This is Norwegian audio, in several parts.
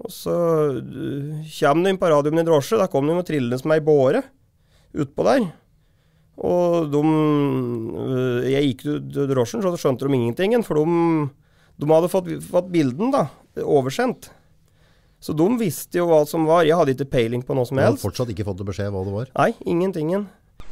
Og så kommer de inn på radioen i drosje, da kom de med trillende som ei båre utpå der. Og jeg gikk ut drosjen, så skjønte de ingenting, for de hadde fått bilden da, oversendt. Så de visste jo hva som var. Jeg hadde ikke peiling på noe som helst. Du hadde fortsatt ikke fått beskjed hva det var? Nei, ingentingen.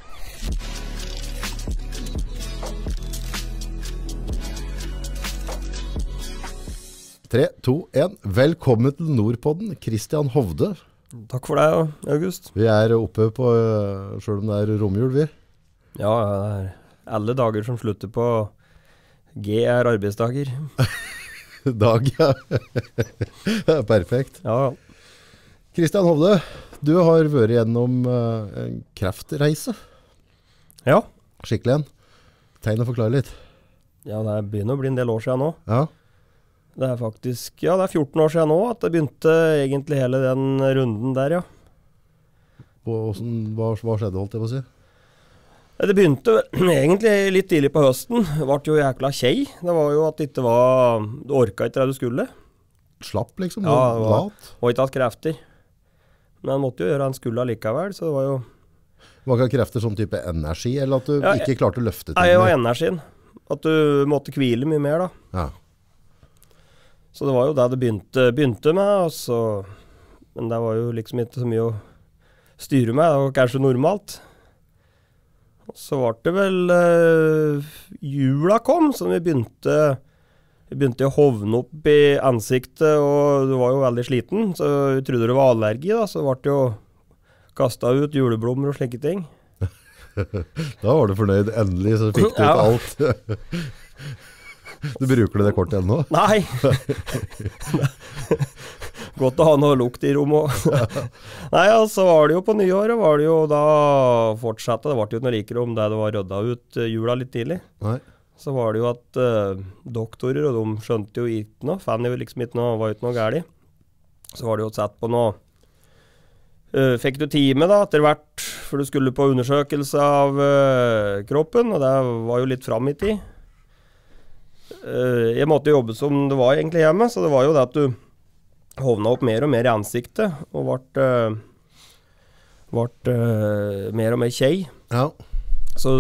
Tre, to, en. Velkommen til Nordpodden, Christian Hovde. Takk for deg, August. Vi er oppe på, selv om det er romjul, vi. Ja, det er alle dager som slutter på G er arbeidsdager. Dag, ja. Perfekt. Ja. Christian Hovde, du har vært gjennom en kreftreise. Ja. Skikkelig en. Tegn og forklare litt. Ja, det begynner å bli en del år siden nå. Ja. Det er faktisk, ja, det er 14 år siden nå at det begynte egentlig hele den runden der, ja. Hva skjedde, holdt jeg på å si? Det begynte egentlig litt tidlig på høsten. Det ble jo jækla kjei. Det var jo at det ikke var, du orket ikke det du skulle. Slapp liksom? Ja, det var ikke hatt krefter. Men jeg måtte jo gjøre en skulle likevel, så det var jo... Var ikke krefter sånn type energi, eller at du ikke klarte å løfte ting? Nei, det var energien. At du måtte hvile mye mer da. Ja. Så det var jo det det begynte med, altså. Men det var jo liksom ikke så mye å styre med, det var kanskje normalt. Og så var det vel jula kom, så vi begynte å hovne opp i ansiktet, og du var jo veldig sliten, så vi trodde det var allergi da, så ble det jo kastet ut juleblommer og slike ting. Da var du fornøyd, endelig så fikk du ut alt. Du bruker det kortet ennå? Nei. Godt å ha noe lukt i rommet. Nei, så var det jo på nyåret, var det jo da fortsatte, det var jo noe likere om det var rødda ut jula litt tidlig. Nei. Så var det jo at doktorer, og de skjønte jo ikke noe, fann jo liksom ikke noe, var jo ikke noe gærlig. Så var det jo sett på noe, fikk du time da, etter hvert, for du skulle på undersøkelse av kroppen, og det var jo litt fram i tid. Jeg måtte jobbe som det var egentlig hjemme, så det var jo det at du hovna opp mer og mer i ansiktet, og ble mer og mer kjei. Ja. Så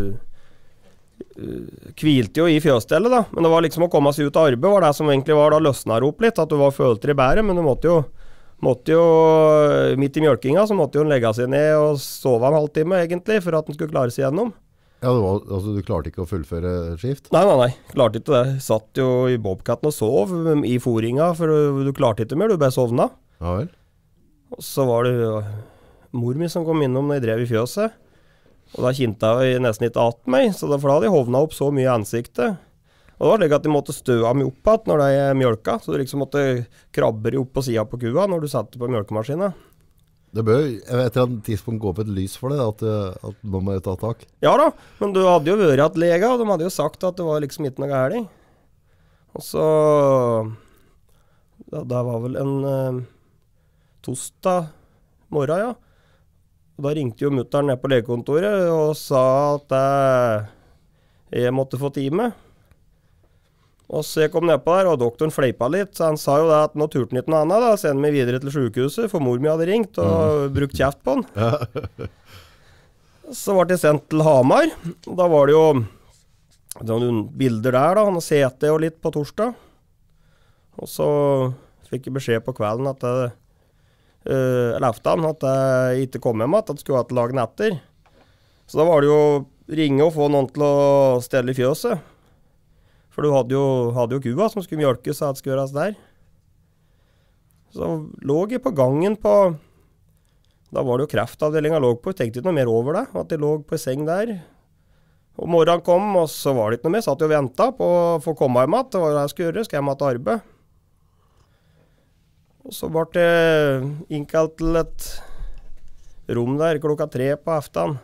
kvilte jo i fjøsstellet da, men det var liksom å komme seg ut av arbeid, var det som egentlig var da løsnet opp litt, at du var følt i bæret, men du måtte jo midt i mjølkinga, så måtte jo legge seg ned og sove en halvtime egentlig, for at den skulle klare seg gjennom. Ja, altså du klarte ikke å fullføre skift? Nei, klarte ikke det. Satt jo i bobcatten og sov i foringa, for du klarte ikke mer, du bare sovna. Ja vel. Og så var det mor mi som kom innom når jeg drev i fjøset, og da kjente jeg nesten ikke at meg, så da hadde jeg hovna opp så mye i ansiktet. Og det var slik at jeg måtte støve meg opp igjen når jeg mjølka, så du liksom måtte krabbe opp på siden på kua når du satte på mjølkemaskinen. Det bør etter et tidspunkt gå opp et lys for det, at nå må jeg ta tak. Ja da, men du hadde jo vært at lega, og de hadde jo sagt at det var liksom ikke noe gærlig. Og så, det var vel en torsdag morgen, ja. Og da ringte jo mutteren ned på legekontoret og sa at jeg måtte få time. Og så jeg kom ned på der, og doktoren fleipa litt, så han sa jo det at nå turte han ikke noe annet da, sende meg videre til sykehuset, for mor mi hadde ringt og brukt kjeft på han. Ja. Så ble jeg sendt til Hamar, og da var det jo noen bilder der da, han sete og litt på torsdag. Og så fikk jeg beskjed på kvelden at eller aften, at jeg ikke kom hjem, at jeg skulle ha til dagen etter. Så da var det jo ringe og få noen til å stelle i fjøset. For du hadde jo kua som skulle mjølkes, så det skulle gjøres der. Så lå jeg på gangen på, da var det jo kreftavdelingen jeg lå på, jeg tenkte ikke noe mer over det, at jeg lå på en seng der. Og morgenen kom, og så var det ikke noe mer, satt jeg og ventet på å få komme hjem, det var det jeg skulle gjøre, skal jeg hjem til arbeid. Og så ble jeg innkalt til et rom der klokka 3 på aften.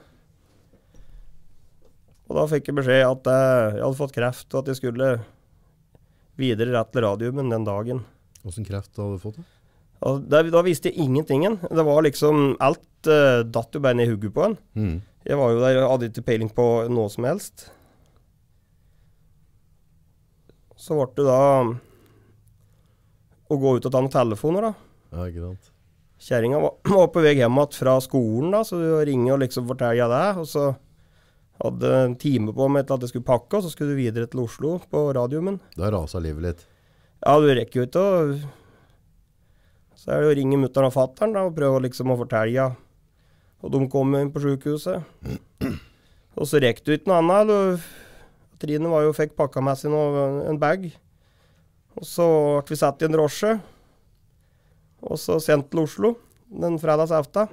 Og da fikk jeg beskjed at jeg hadde fått kreft, og at jeg skulle videre rett til radiumen den dagen. Hvordan kreft hadde du fått det? Da visste jeg ingentingen. Det var liksom, alt datt jo bare ned i hugget på en. Jeg var jo der, jeg hadde ikke peiling på noe som helst. Så ble det da å gå ut og ta noen telefoner da. Ja, ikke sant. Kjæringen var på vei hjem fra skolen da, så du ringer og liksom forteller det, og så hadde en time på meg til at jeg skulle pakke, og så skulle du videre til Oslo på radioen. Da raset livet litt. Ja, du rekker jo ikke å... Så er det å ringe mutteren og fatteren da, og prøve liksom å fortelle, og de kom inn på sykehuset. Og så rekker du ikke noe annet. Trine var jo, fikk pakka med seg en bag, og så ble vi satt i en drosje, og så sendt til Oslo den fredags aften.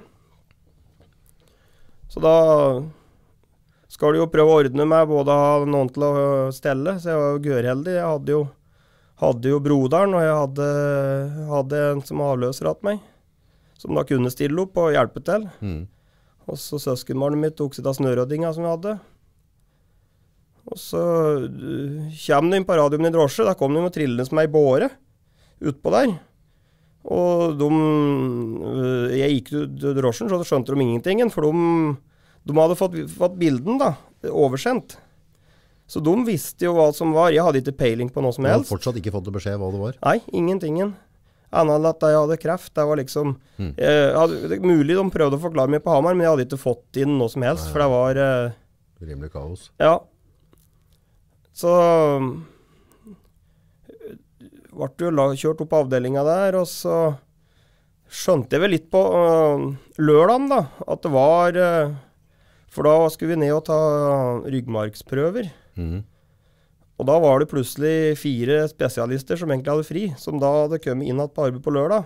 Så da skal du jo prøve å ordne meg både å ha noen til å stelle, så jeg var jo gørheldig. Jeg hadde jo broderen, og jeg hadde en som avløser at meg, som da kunne stille opp og hjelpe til. Og så søskenbarnet mitt tok seg av snørådinga som vi hadde. Og så kommer de inn på radioen i drosje, da kom de med trillende som ei båre utpå der. Og jeg gikk ut drosjen, så skjønte de ingenting, for de hadde fått bilden da, oversendt. Så de visste jo hva som var. Jeg hadde ikke peiling på noe som helst. Du hadde fortsatt ikke fått beskjed hva det var? Nei, ingentingen. Annet enn at jeg hadde kreft, det var liksom... mulig de prøvde å forklare meg på Hamar, men jeg hadde ikke fått inn noe som helst, for det var... rimelig kaos. Ja. Så... ble jo kjørt opp på avdelingen der, og så skjønte jeg vel litt på lørdagen da, at det var... for da skulle vi ned og ta ryggmargsprøver. Og da var det plutselig 4 spesialister som egentlig hadde fri, som da hadde kommet inn på arbeid på lørdag.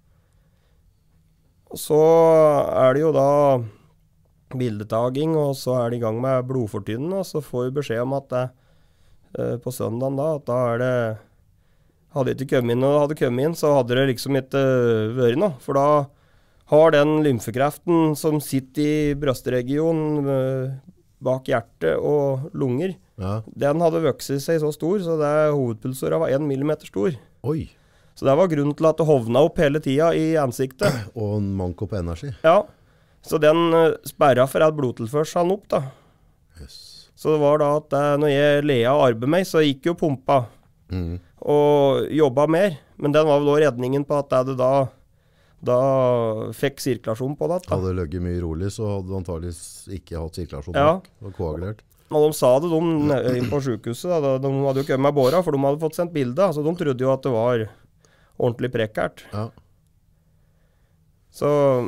Og så er det jo da bildetaging, og så er det i gang med blodfortynnende, og så får vi beskjed om at det, på søndagen da, at da er det... Hadde ikke kommet inn, og hadde kommet inn, så hadde det liksom ikke vært noe. For da har den lymfekreften som sitter i brøstregionen bak hjerte og lunger, den hadde vokset seg så stor, så hovedpulsåra var 1 millimeter stor. Oi! Så det var grunnen til at det hovna opp hele tiden i ansiktet. Og en manko på energi. Ja, så den sperret for at blodtilførselen opp da. Yes. Så det var da at når jeg lea arbeidet meg, så gikk jo pumpa. Og jobbet mer, men den var vel også redningen på at det da fikk sirkulasjon på det. Hadde det løgget mye rolig, så hadde du antageligvis ikke hatt sirkulasjon nok, og koagulert. Og de sa det, de inn på sykehuset, da, de hadde jo kommet med båra, for de hadde fått sendt bilder, så de trodde jo at det var ordentlig prekært. Ja. Så,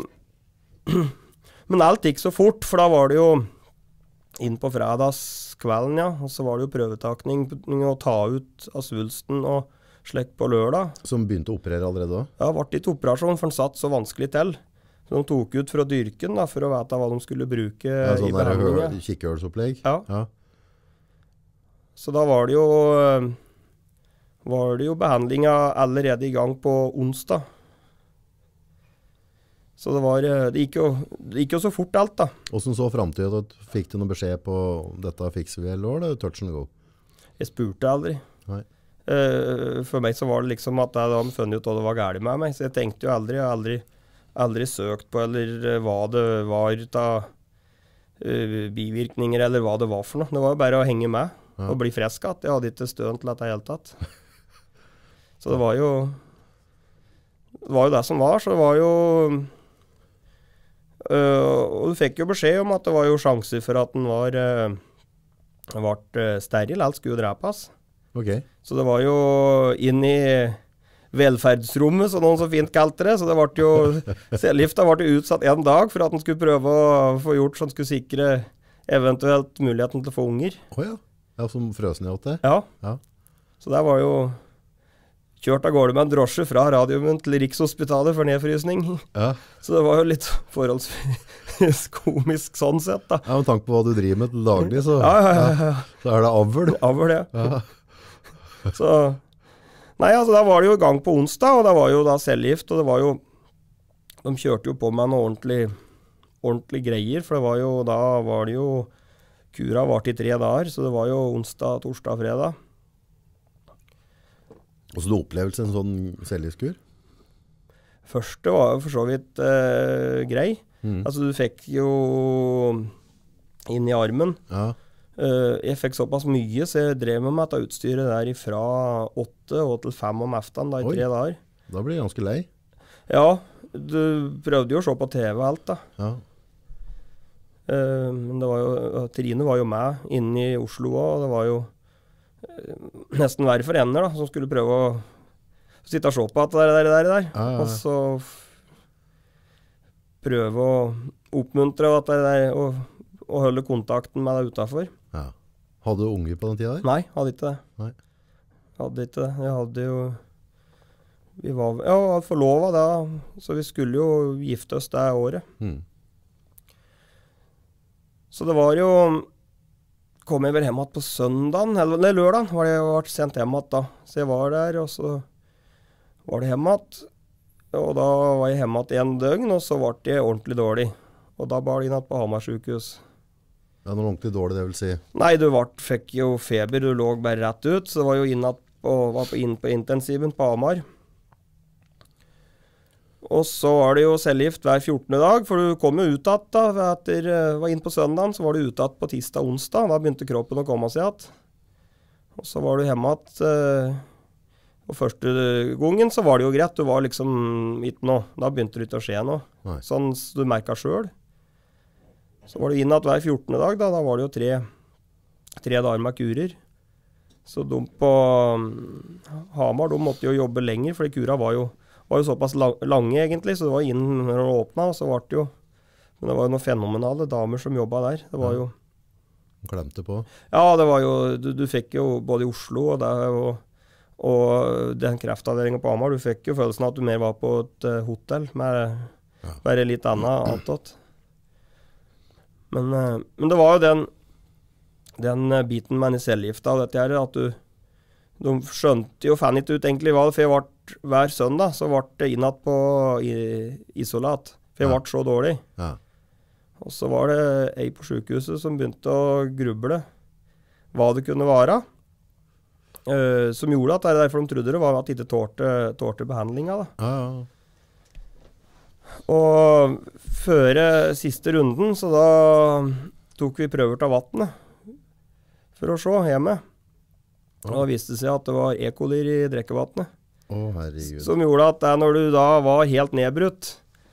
men alt gikk så fort, for da var det jo inn på fredagskvelden, ja, og så var det jo prøvetakning å ta ut av svulsten og slekk på lørdag. Som begynte å operere allerede da? Ja, det ble ikke operasjon, for den satt så vanskelig til. Så de tok ut fra dyrken da, for å vite hva de skulle bruke i behandlingen. Sånn kikkehølsopplegg? Ja. Så da var det jo behandlingen allerede i gang på onsdag. Så det gikk jo så fort alt da. Hvordan så fremtiden? Fikk du noen beskjed på dette fikser vi, eller var det touch and go? Jeg spurte aldri. Nei. For meg så var det liksom at jeg hadde funnet ut hva det var galt med meg, så jeg tenkte jo aldri, jeg har aldri søkt på eller hva det var av bivirkninger eller hva det var for noe. Det var jo bare å henge med og bli frisk at jeg hadde ikke støen til dette helt tatt. Så det var jo det som var, så det var jo og du fikk jo beskjed om at det var jo sjanser for at den ble steril, alt skulle jo drepes. Okay. Så det var jo inn i velferdsrommet, så noen så fint kalte det, så det ble jo, cellegifta ble utsatt en dag for at den skulle prøve å få gjort sånn skulle sikre eventuelt muligheten til å få unger. Ja, som frøsen i åtte? Ja. Så det var jo kjørt av gårde med en drosje fra radioen til Rikshospitalet for nedfrysning. Ja. Så det var jo litt forholdsvis komisk sånn sett da. Ja, med tanke på hva du driver med til daglig, så, så er det avl. Avl, ja. Så, nei, altså, da var det jo i gang på onsdag, og det var jo da cellegift, og det var jo, de kjørte jo på med noe ordentlig greier, for det var jo, da var det jo, kura varte i 3 dager, så det var jo onsdag, torsdag, fredag. Og så du opplevelse en sånn cellegiftkur? Første var jo for så vidt grei. Altså du fikk jo inn i armen. Ja. Jeg fikk såpass mye, så jeg drev med dette utstyret der fra 8 og til 5 om eftan, da i 3 dager. Da blir jeg ganske lei. Ja, du prøvde jo å se på TV og alt da. Ja. Men det var jo, Trine var jo med inne i Oslo også, og det var jo nesten verre for henne da, som skulle prøve å sitte og se på at det der. Ja. Og så prøve å oppmuntre at det der, og holde kontakten med deg utenfor. Ja. Hadde du unger på den tida der? Nei, hadde ikke det. Nei. Hadde ikke det. Jeg hadde jo... Vi var forlovet da, så vi skulle jo gifte oss det året. Så det var jo... Kom jeg vel hjem på søndagen, eller lørdagen, var det jeg vært sendt hjem da. Så jeg var der, og så var det hjem og da var jeg hjemme en døgn, og så ble jeg ordentlig dårlig. Og da bar jeg inn på Hamar sykehus. Ja, noe ordentlig dårlig, det vil si? Nei, du fikk jo feber, du lå bare rett ut, så det var jo inn på intensiven på Hamar. Og så var det jo cellegift hver 14. dag, for du kom jo ut att da, var inn på søndagen, så var du ut att på tirsdag og onsdag, da begynte kroppen å komme seg igjen. Og så var du hjemme og første gangen så var det jo greit, du var liksom ikke noe, da begynte det ikke å skje noe, sånn du merket selv. Så var du inn hver 14. dag, da var det jo tre dager med kurer. Så de på Hamar, de måtte jo jobbe lenger, for kura var jo såpass lange egentlig, så det var inn når det åpnet, og så var det jo, men det var jo noen fenomenale damer som jobbet der. Det var jo... Klemte på? Ja, det var jo, du fikk jo både i Oslo og den kreftavdelingen på Hamar, du fikk jo følelsen at du mer var på et hotell med bare litt annet antatt. Men det var jo den biten med cellegifta og dette her, at de skjønte jo fan ikke ut egentlig hva det, for jeg ble hver søndag, så ble det innad på isolat, for jeg ble så dårlig. Ja. Og så var det ei på sykehuset som begynte å gruble hva det kunne være, som gjorde at det er derfor de trodde det var at de ikke tålte behandlinga da. Ja. Og før siste runden, så da tok vi prøver til vattnet for å se hjemme. Og da viste det seg at det var E. coli i drikkevattnet. Herregud. Som gjorde at når du da var helt nedbrutt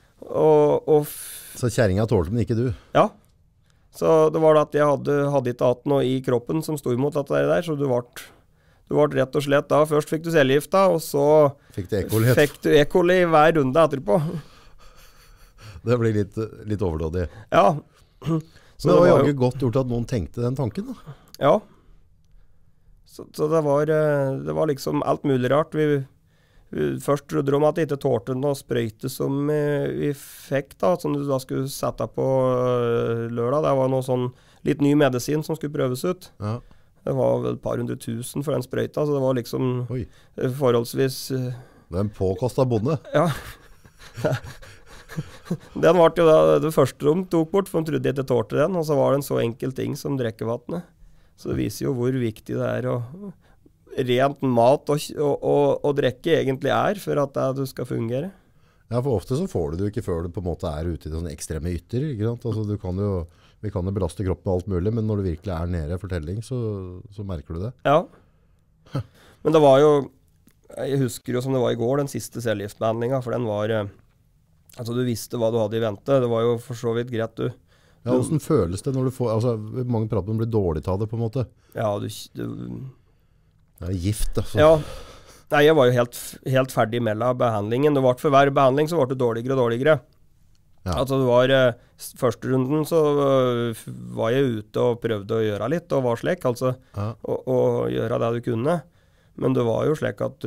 så kjerringa tålte, men ikke du? Ja. Så det var da at jeg hadde ikke hatt noe i kroppen som stod imot dette der, så du ble rett og slett da. Først fikk du cellegifta, og så fikk du E. coli hver runde etterpå. Det blir litt overdådig. Ja. Så det var jo godt gjort at noen tenkte den tanken da. Ja. Så det var liksom alt mulig rart. Vi først trodde de at det ikke tålte noe sprøyte som vi fikk da, som du da skulle sette på lørdag. Det var noe sånn litt ny medisin som skulle prøves ut. Ja. Det var vel et par 100 000 for den sprøyta, så det var liksom forholdsvis... Det er en påkostet bonde. Ja. Den var jo da det første de tok bort, for de trodde ikke tålte den, og så var det en så enkel ting som drikkevattnet. Så det viser jo hvor viktig det er å rent mat og drikke egentlig er for at det skal fungere. Ja, for ofte så får du det jo ikke før du på en måte er ute i sånne ekstreme ytter, ikke sant? Altså vi kan jo belaste kroppen med alt mulig, men når du virkelig er nede i fortelling, så merker du det. Ja. Men det var jo, jeg husker jo som det var i går, den siste cellegiftbehandlingen, for den var, altså du visste hva du hadde i vente, det var jo for så vidt greit du. Ja, hvordan føles det når du får, altså mange prater om blir dårlig av det på en måte? Ja, det er gift altså. Ja, nei, jeg var jo helt ferdig med behandlingen. Det var for hver behandling så ble det dårligere og dårligere. Ja. Altså det var, første runden så var jeg ute og prøvde å gjøre litt, og var slik, altså, og gjøre det du kunne. Men det var jo slik at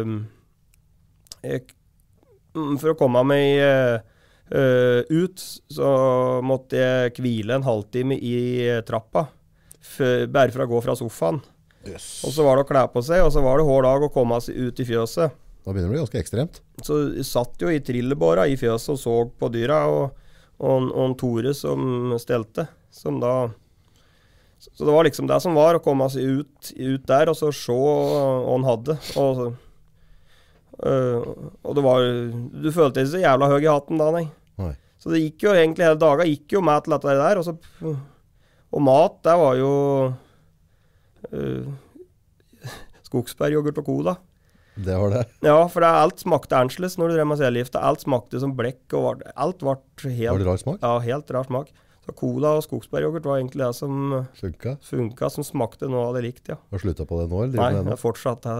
for å komme meg ut, så måtte jeg hvile en halvtime i trappa, bare for å gå fra sofaen. Yes. Og så var det å klæ på seg, og så var det hver dag å komme seg ut i fjøset. Da begynner det ganske ekstremt. Så jeg satt jo i trillebåra i fjøset og så på dyra, og en Tore som stelte, som da... Så det var liksom det som var, å komme seg ut der, og så se hva han hadde. Og det var... Du følte deg så jævla høy i hatten da, nei. Så det gikk jo egentlig hele dagen, gikk jo med til dette der, og mat, det var jo skogsbæryoghurt og cola. Det var det. Ja, for alt smakte annerledes når du drev med cellegift. Alt smakte som blekk, og alt ble helt... Var det rar smak? Ja, helt rar smak. Så cola og skogsbæryoghurt var egentlig det som funka, som smakte noe av det likt, ja. Har du sluttet på det nå, eller? Nei, jeg fortsatt.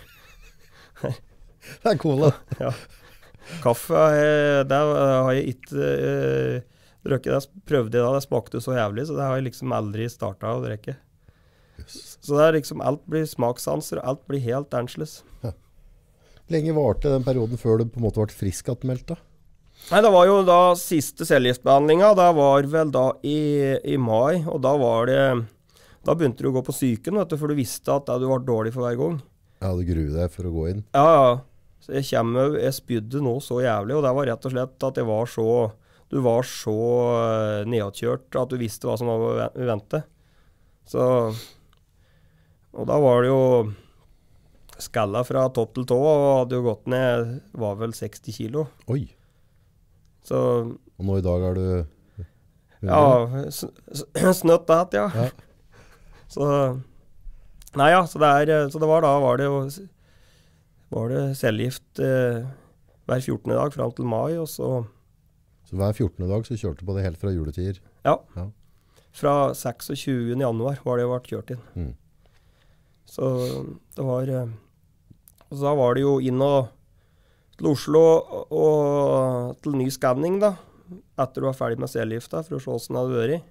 Det er cola. Ja. Kaffe, det har jeg ikke drukket. Det prøvde jeg da, det smakte så jævlig, så det har jeg liksom aldri startet å drikke. Yes. Så det er liksom, alt blir smakssanser, og alt blir helt annerledes. Ja. Lenge varte den perioden før du på en måte ble friskatmeldt da? Nei, det var jo da siste cellegiftbehandlinga, det var vel da i mai, og da begynte du å gå på syken, vet du, for du visste at du var dårlig for hver gang. Ja, du gruer deg for å gå inn. Ja. Så jeg spydde nå så jævlig, og det var rett og slett at du var så nedkjørt at du visste hva som var å vente. Så, og da var det jo skalla fra topp til tå, og hadde jo gått ned, var vel 60 kilo. Oi. Så, og nå i dag er du 100? Ja, snøtt det, ja. Så, nei ja, så det var det cellegift hver 14. dag frem til mai, og så... Så hver 14. dag så kjørte du på det helt fra juletider? Ja. Fra 26. januar var det jo vært kjørt inn. Mm. Så det var... Og så var det jo inn til Oslo og til ny skanning da, etter du var ferdig med cellegifta, for å se hvordan det hadde vært.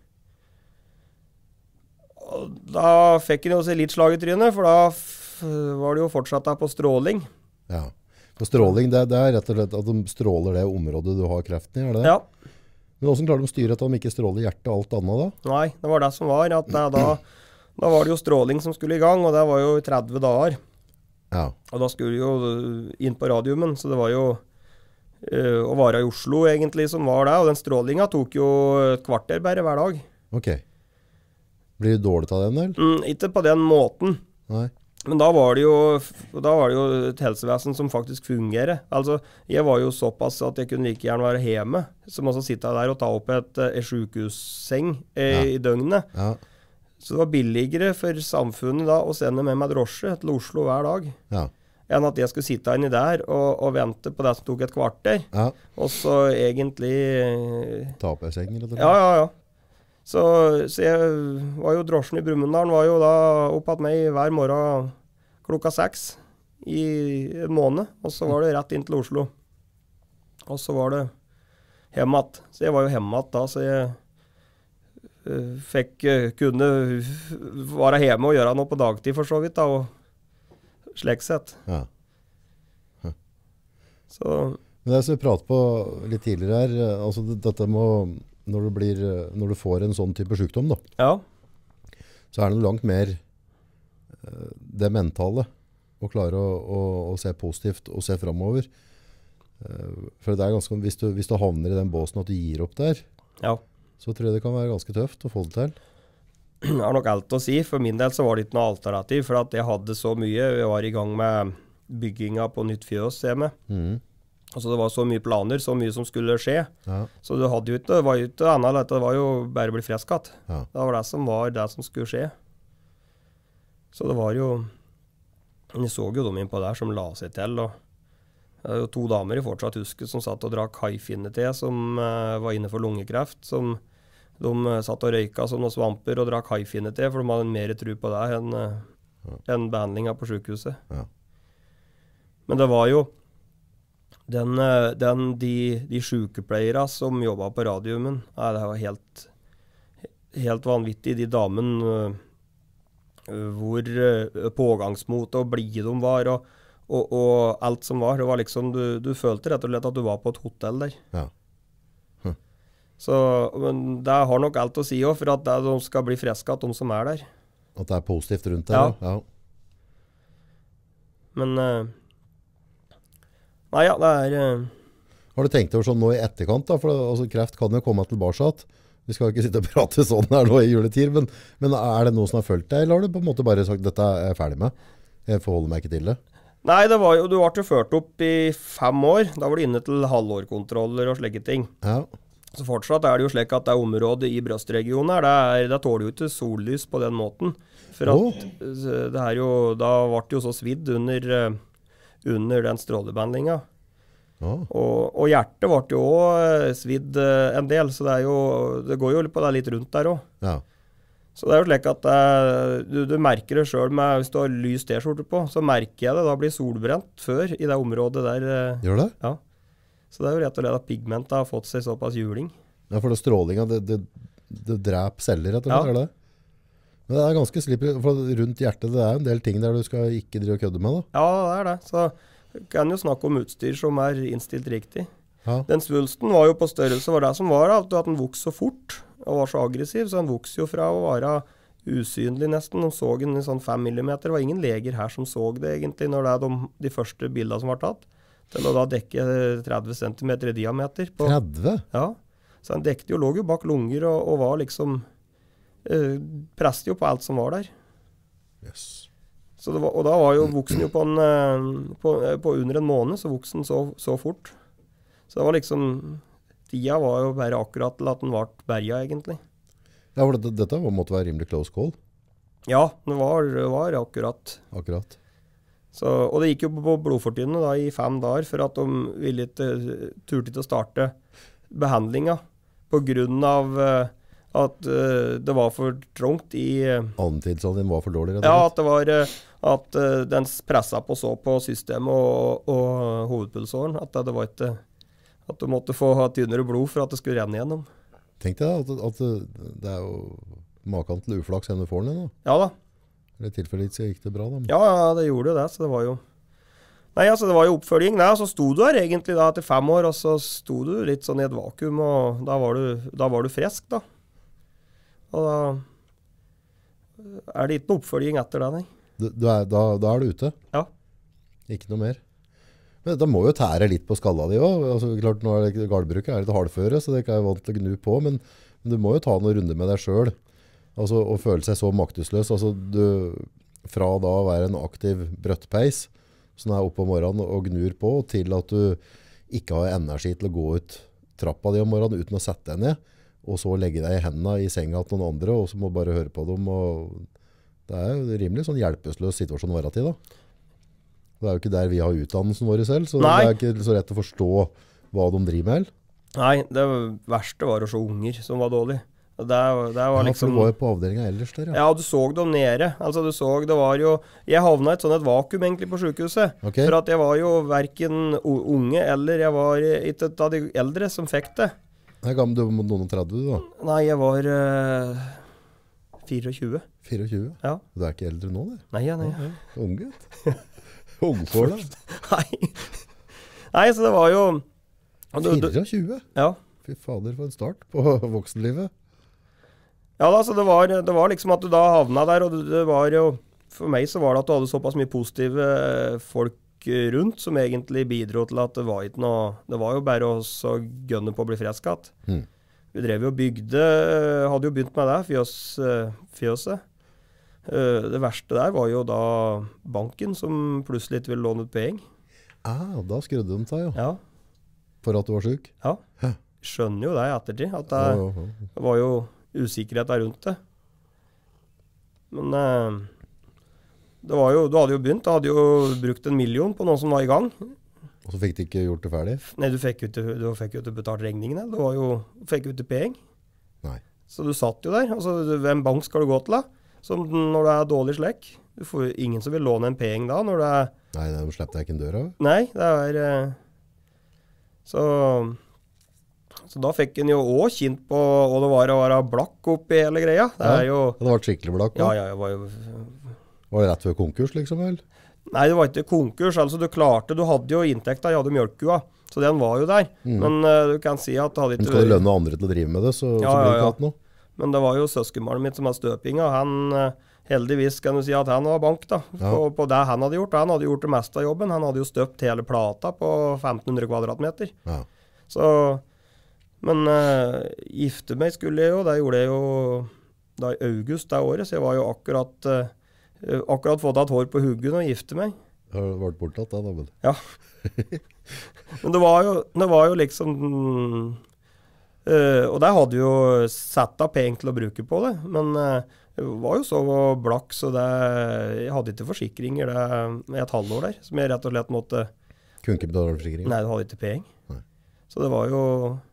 Og da fikk jeg jo seg litt slag i trynet, for da var det jo fortsatt på stråling. Ja, for stråling, det er rett og slett at de stråler det området du har kreften i, er det det? Ja. Men hvordan klarer de å styre at de ikke stråler hjertet og alt annet da? Nei, det var det som var, at da var det jo stråling som skulle i gang, og det var jo i 30 dager. Ja. Og da skulle jo inn på radiumen, så det var jo å være i Oslo egentlig som var det, og den strålinga tok jo et kvarter bare hver dag. Ok. Blir du dårlig av den, eller? Ikke på den måten. Nei. Men da var det jo et helsevesen som faktisk fungerer. Altså, jeg var jo såpass at jeg kunne like gjerne være hjemme, som også sitte der og ta opp et sykehusseng i døgnet. Ja. Så det var billigere for samfunnet da å sende med meg drosje til Oslo hver dag, enn at jeg skulle sitte inni der og vente på det som tok et kvarter. Ja. Og så egentlig... Ta opp en seng, eller noe? Ja. Så jeg var jo drosjen i Brumunddal, var jo da opp at meg hver morgen klokka 6 i en måned, og så var det rett inn til Oslo. Og så var det hjemme att. Så jeg var jo hjemme att da, så jeg kunne være hjemme og gjøre noe på dagtid for så vidt da, og slik sett. Ja. Så... Men det som vi pratet på litt tidligere her, altså dette med når du får en sånn type sykdom da, så er det langt mer det mentale, å klare å se positivt og se fremover. For det er ganske, hvis du havner i den båsen at du gir opp der, så tror jeg det kan være ganske tøft å få det til. Det har nok alt å si. For min del så var det ikke noe alternativ, for at jeg hadde så mye. Jeg var i gang med bygginga på nytt fjøs hjemme. Altså det var så mye planer, så mye som skulle skje. Ja. Så det var jo ikke annet, det var jo bare å bli frisk igjen. Ja. Det var det som skulle skje. Så det var jo, jeg så jo dem inn på der som la seg til, og det er jo 2 damer jeg fortsatt husker som satt og drakk haifinne-te, som var inne for lungekreft, som de satt og røyka som noen svamper og drakk haifinne-te, for de hadde mer tro på det enn behandlinga på sykehuset. Ja. Men det var jo de sykepleiere som jobbet på radiumen, det var helt vanvittig. De damene hvor pågangsmot og blide de var, og alt som var. Det var liksom, du følte rett og slett at du var på et hotell der. Ja. Så, men det har nok alt å si også, for at de skal bli friske, at de som er der. At det er positivt rundt der? Ja. Men... Nei, det er... Har du tenkt over sånn nå i etterkant da? For altså, kreft kan jo komme tilbake. Vi skal ikke sitte og prate sånn her nå i juletid, men er det noe som har følt deg, eller har du på en måte bare sagt dette er jeg ferdig med? Jeg forholder meg ikke til det. Nei, du ble ført opp i 5 år. Da var du inne til halvårkontroller og slike ting. Ja. Så fortsatt er det jo slik at det området i brøstregionen her, det tåler jo ikke sollys på den måten. For at det er jo, da ble det jo så svidd under den strålebehandlingen. Ja. Og hjertet ble jo også svidd en del, så det går jo på det litt rundt der også. Ja. Så det er jo slik at du merker det selv med, hvis du har lys t-skjorte på, så merker jeg det, da blir solbrent før i det området der. Gjør det? Ja. Så det er jo rett og slett at pigmentet har fått seg såpass juling. Ja, for det strålingen, det dreper celler, rett og slett, er det? Men det er ganske slipper, for rundt hjertet, det er en del ting der du skal ikke drive og kødde med, da. Ja, det er det. Så kan jo snakke om utstyr som er innstilt riktig. Ja. Den svulsten var jo på størrelse, var det som var at den vokste så fort og var så aggressiv, så den vokste jo fra å være usynlig nesten. De så den i sånn 5 millimeter. Det var ingen leger her som så det egentlig, når det er de første bildene som var tatt, til å da dekke 30 cm i diameter. 30? Ja. Så den dekte jo, lå jo bak lunger og var liksom, presset jo på alt som var der. Yes. Så og da var jo voksen jo på under en måned, så voksen så fort. Så det var liksom, tida var jo bare akkurat til at den ble berget egentlig. Ja, for dette måtte være rimelig close call. Ja, det var akkurat. Akkurat. Så, og det gikk jo på blodfortynnende da i 5 dager, for at de ville ikke turte til å starte behandlinga, på grunn av at det var for trångt i... Antilstanden din var for dårlig, rett og slett? Ja, at det var at den presset på systemet og hovedpulsåren, at det var ikke... At du måtte få tynnere blod for at det skulle renne gjennom. Tenk deg at det er jo maken til uflaks enn du får den da. Ja da. I tilfelle ikke gikk det bra da. Ja, det gjorde det, så det var jo... Nei, altså det var jo oppfølging. Nei, så sto du her egentlig da etter 5 år, og så sto du litt sånn i et vakuum, og da var du frisk da. Og da er det ikke noe oppfølging etter det, nei. Da er du ute? Ja. Ikke noe mer? Men det må jo tære litt på skalla di også. Altså, klart, nå er det gardbruket er litt hardføre, så det er ikke vant til å gnu på, men du må jo ta noen runder med deg selv. Altså, å føle seg så maktesløs. Altså, fra da å være en aktiv brøttpeis, som er oppe om morgenen og gnur på, til at du ikke har energi til å gå ut trappa di om morgenen uten å sette deg ned, og så legge deg i hendene i senga til noen andre, og så må du bare høre på dem. Og det er jo rimelig sånn hjelpeløs situasjon å være til da. Det er jo ikke der vi har utdannelsen våre selv, så Nei. det er ikke så rett å forstå hva de driver med. Nei, det verste var å se unger som var dårlig. Det var liksom... Du var jo på avdelingen ellers der, ja. Ja, du så dem nede. Altså, det var jo... Jeg havnet i et vakuum egentlig på sykehuset. Okay. For at jeg var jo hverken unge, eller jeg var ikke av de eldre som fikk det. Hvor gammel du var noen 30 du da? Nei, jeg var 24. 24? Ja. Du er ikke eldre nå, det? Nei. Unge? Ungkår da? Nei, så det var jo... 24? Ja. Fy fader, for en start på voksenlivet. Ja da, så det var liksom at du da havnet der, og det var jo... For meg så var det at du hadde såpass mye positive folk rundt, som egentlig bidro til at det var ikke noe... Det var jo bare å så gønne på å bli freskatt. Vi drev jo og bygde, hadde jo begynt med det, fjøset. Det verste der var jo da banken som plutselig ikke ville låne ut penger. Da skrudde de seg jo. Ja. For at du var syk? Ja. Skjønner jo det i ettertid, at det var jo usikkerhet der rundt det. Men det var jo, du hadde jo begynt, du hadde jo brukt 1 million på noe som var i gang. Og så fikk de ikke gjort det ferdig? Nei, du fikk jo ikke betalt regningene, du fikk jo ikke penger. Nei. Så du satt jo der, altså hvem bank skal du gå til da? Som når det er dårlig slekk. Du får ingen som vil låne en penger da, når det er... Nei, det slipper jeg ikke en dør av. Nei, det er... Så da fikk en jo også kjent på hva det var å være blakk oppi hele greia. Det er jo... Det var skikkelig blakk da? Ja, var jo... Var det rett før konkurs liksom, vel? Nei, det var ikke konkurs. Altså, du hadde jo inntekter, jeg hadde mjølkua. Så den var jo der. Men du kan si at det hadde ikke... Men skal du lønne andre til å drive med det, så blir det ikke hatt noe? Men det var jo søskenbarnet mitt som var støpinga. Han, heldigvis kan du si at han var bank da, på det han hadde gjort. Han hadde gjort det meste av jobben. Han hadde jo støpt hele plata på 1500 kvadratmeter. Ja. Så, men gifte meg skulle jeg jo, det gjorde jeg jo da i august det året, så jeg var jo akkurat fått et hår på huggen og gifte meg. Har du vært bortatt da, vel? Ja. Men det var jo liksom... og der hadde vi jo satt av penger til å bruke på det, men Jeg var jo så blakk, så jeg hadde ikke forsikringer det et halvår der, som jeg rett og slett måtte... Kunne ikke betale forsikringer? Nei, det hadde ikke penger. Så det var jo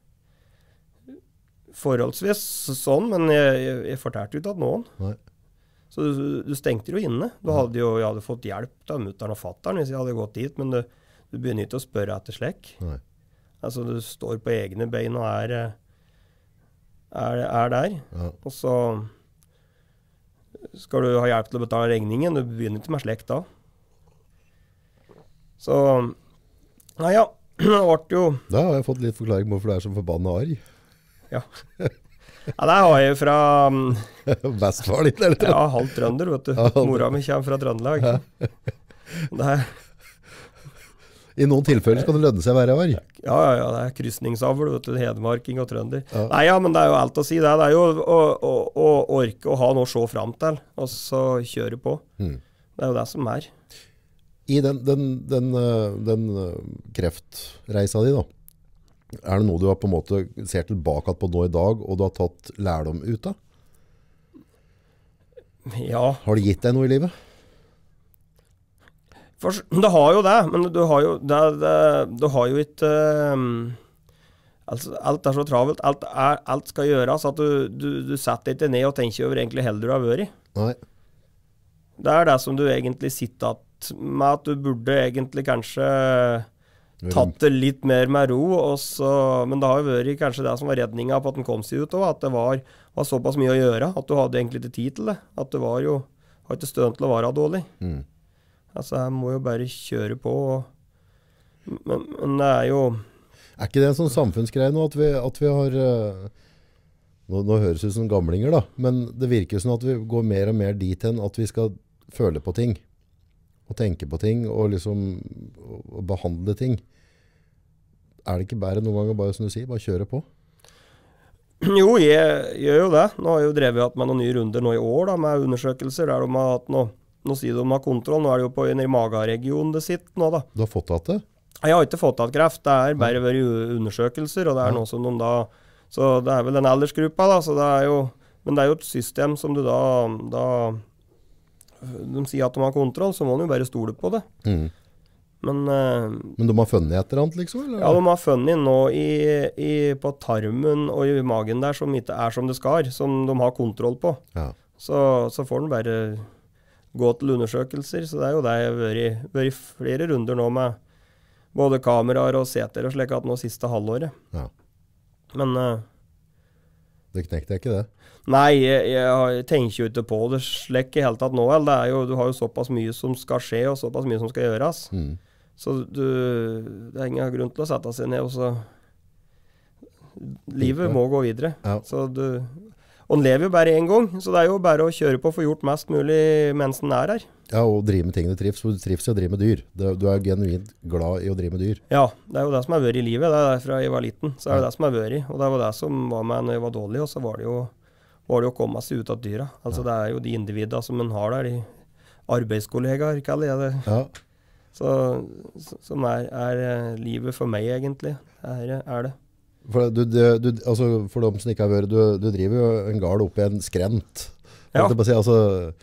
forholdsvis sånn, men jeg fortalte jo ikke at noen. Nei. Så du stengte jo inne. Jeg hadde fått hjelp av mutteren og fatteren hvis jeg hadde gått dit, men du begynner ikke å spørre etter slekk. Nei. Altså, du står på egne bein og er der. Ja. Og så skal du ha hjelp til å betale regningen. Du begynner ikke med slekt da. Så, nei ja, det ble jo... Da har jeg fått litt forklaring på hvorfor det så forbannet arg. Ja. Ja, det har jeg fra... Vestfall, eller? Ja, halvt trønder, vet du. Mora mi kommer fra Trøndelag. Ja. I noen tilfeller kan det lønne seg å være arg. Ja, det er kryssningsavl, vet du, hedmarking og trønder. Ja. Nei, ja, men det er jo alt å si det. Det er jo å orke å ha noe å se frem til, og så kjøre på. Det er jo det som er. I den kreftreisa di da, er det noe du har på en måte ser tilbake på nå i dag, og du har tatt lærdom ut av? Ja. Har det gitt deg noe i livet? For, det har jo det, men du har jo ikke altså, alt er så travelt, alt skal gjøres at du setter ikke ned og tenker over egentlig heller du har vært. Nei. Det er det som du egentlig sitter med, at du burde egentlig kanskje tatt det litt mer med ro, men det har jo vært kanskje det som var redningen på at den kom seg ut også, at det var såpass mye å gjøre, at du hadde egentlig ikke tid til det, at du har ikke stønt til å være dårlig. Altså, jeg må jo bare kjøre på, men det er jo... Er ikke det en sånn samfunnsgreie nå, at vi har... Nå høres det ut som gamlinger da, men det virker som at vi går mer og mer dit hen at vi skal føle på ting, og tenke på ting, og liksom og behandle ting. Er det ikke bare noen ganger, bare som du sier, bare kjøre på? Jo, jeg gjør jo det. Nå har jeg jo drevet med noen nye runder nå i år da, med undersøkelser, der de har hatt nå sier de har kontroll. Nå er det jo på en i mageregionen det sitter nå da. Du har fått hatt det? Jeg har ikke fått hatt kreft, det er bare vært undersøkelser, og det er noe som de da... Så det er vel en aldersgruppa da, så det er jo... Men det er jo et system som du da de sier at de har kontroll, så må de jo bare stole på det. Men de har funnet et eller annet liksom? Eller? Ja, de har funnet nå på tarmen og i magen der som ikke er som det skal, som de har kontroll på. Ja. Så får de bare gå til undersøkelser, så det er jo det jeg har vært i flere runder nå med både kameraer og seter og slik at nå siste halvåret. Ja. Men... det knekte ikke det? Nei, jeg tenker jo ikke på det slik i hele tatt nå. Du har jo såpass mye som skal skje, og såpass mye som skal gjøres. Så det er ingen grunn til å sette seg ned, og så... Livet må gå videre. Ja. Og den lever jo bare en gang, så det er jo bare å kjøre på og få gjort mest mulig mens den er her. Ja, og drive med ting du trives, for du trives i å drive med dyr. Du er genuint glad i å drive med dyr. Ja, det er jo det som har vært i livet. Det er derfra jeg var liten, så er det det som har vært. Og det var det som var med når jeg var dårlig, og så var det jo å komme seg ut av dyra. Altså det er jo de individer som en har der, de arbeidskollegaer, kaller jeg det. Ja. Som er livet for meg egentlig, er det. For, altså, for dem som ikke har vært, du driver jo en gard oppe i en skrent. Ja. Si, altså,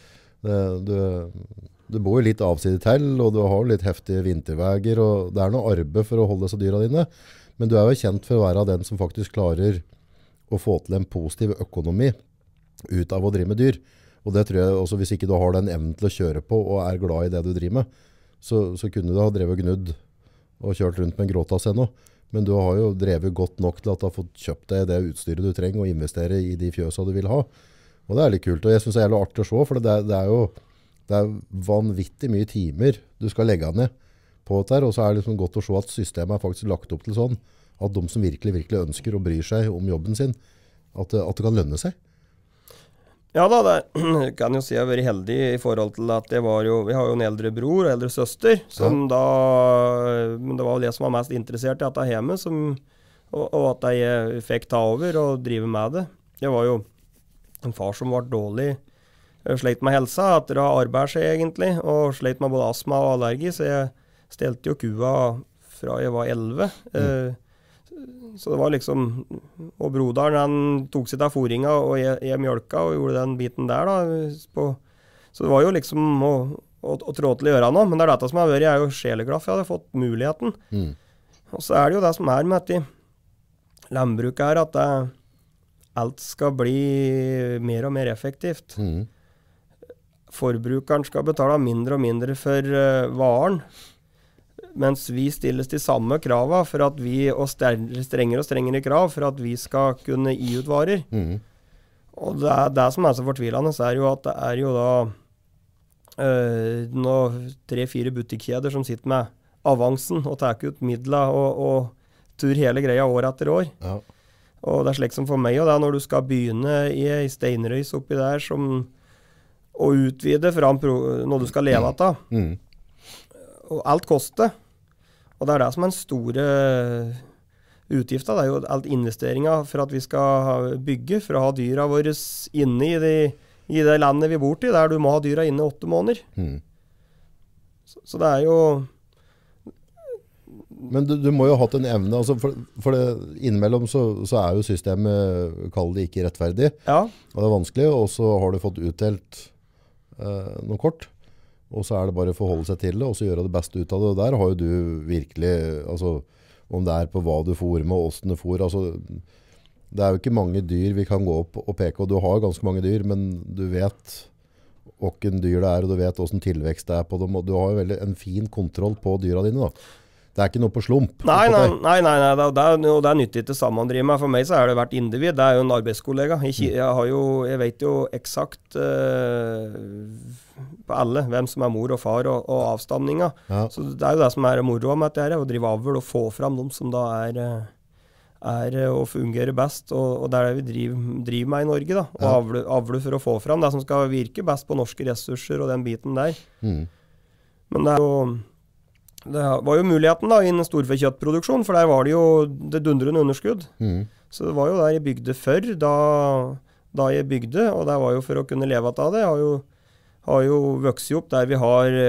du bor jo litt avsidig til, og du har litt heftige vinterveger, og det er noe arbeid for å holde disse dyra dine. Men du er jo kjent for å være den som faktisk klarer å få til en positiv økonomi ut av å drive med dyr. Og det tror jeg også, hvis ikke du har den evnen til å kjøre på og er glad i det du driver med, så kunne du ha drevet gnudd og kjørt rundt med en gråtass ennå. Men du har jo drevet godt nok til at du har fått kjøpt deg det utstyret du trenger og investere i de fjøsa du vil ha. Og det er litt kult, og jeg synes det er jævlig artig å se, for det er vanvittig mye timer du skal legge ned på dette, og så er det liksom godt å se at systemet er faktisk lagt opp til sånn, at de som virkelig, virkelig ønsker og bryr seg om jobben sin, at det kan lønne seg. Ja da, det kan jo si jeg har vært heldig i forhold til at vi har jo en eldre bror og eldre søster, som men det var jo det som var mest interessert i at jeg er hjemme, og at jeg fikk ta over og drive med det. Jeg var jo en far som var dårlig, sleit med helsa etter å ha arbeidet seg egentlig, og sleit med både astma og allergi, så jeg stelte jo kua fra jeg var 11. Så det var liksom, og broderen han tok sitt av fôringa, og jeg mjølka og gjorde den biten der da. Så det var jo liksom å trå til å gjøre noe, men det er dette som har vært, jeg er jo sjeleglad for jeg hadde fått muligheten. Og så er det jo det som er med dette landbruket her, at alt skal bli mer og mer effektivt. Forbrukeren skal betale mindre og mindre for varen, mens vi stilles til samme krava for at vi, og strengere og strengere krav for at vi skal kunne gi ut varer. Og det som er så fortvilende, så er jo at det er jo da 3-4 butikkjeder som sitter med avansen og tar ut midler og tur hele greia år etter år. Ja. Og det er slik som for meg, og det er når du skal begynne i steinrøys oppi der å utvide fram når du skal leve av. Og alt koster. Og det er det som er den store utgiften. Det er jo alt investeringer for at vi skal bygge, for å ha dyra våre inne i det landet vi bor til, der du må ha dyra inne 8 måneder. Så det er jo... Men du må jo ha hatt en evne, altså for det, innimellom så er jo systemet, kall det ikke rettferdig, og det er vanskelig, og så har du fått utdelt noe kort. Og så er det bare å forholde seg til det, og så gjøre det beste ut av det. Og der har jo du virkelig, altså, om det er på hva du får med, og hvordan du får, altså, det er jo ikke mange dyr vi kan gå opp og peke, og du har ganske mange dyr, men du vet hvilken dyr det er, og du vet hvordan tilvekst det er på dem, og du har jo veldig en fin kontroll på dyra dine da. Det er ikke noe på slump. Nei, det er nyttig til samhandrive med. For meg så er det hvert individ. Det er jo en arbeidskollega. Jeg vet jo eksakt på alle hvem som er mor og far og avstamninga. Ja. Så det er jo det som er moroa med dette her, å drive avl og få fram de som da er å fungere best. Og det er det vi driver med i Norge da. Og avle for å få fram det som skal virke best på norske ressurser og den biten der. Men det er jo... Det var jo muligheten da innen storfekjøttproduksjon, for der var det jo det dundrende underskudd. Så det var jo der jeg bygde før, da jeg bygde, og det var jo for å kunne leve av det. Jeg har jo vokst opp der vi har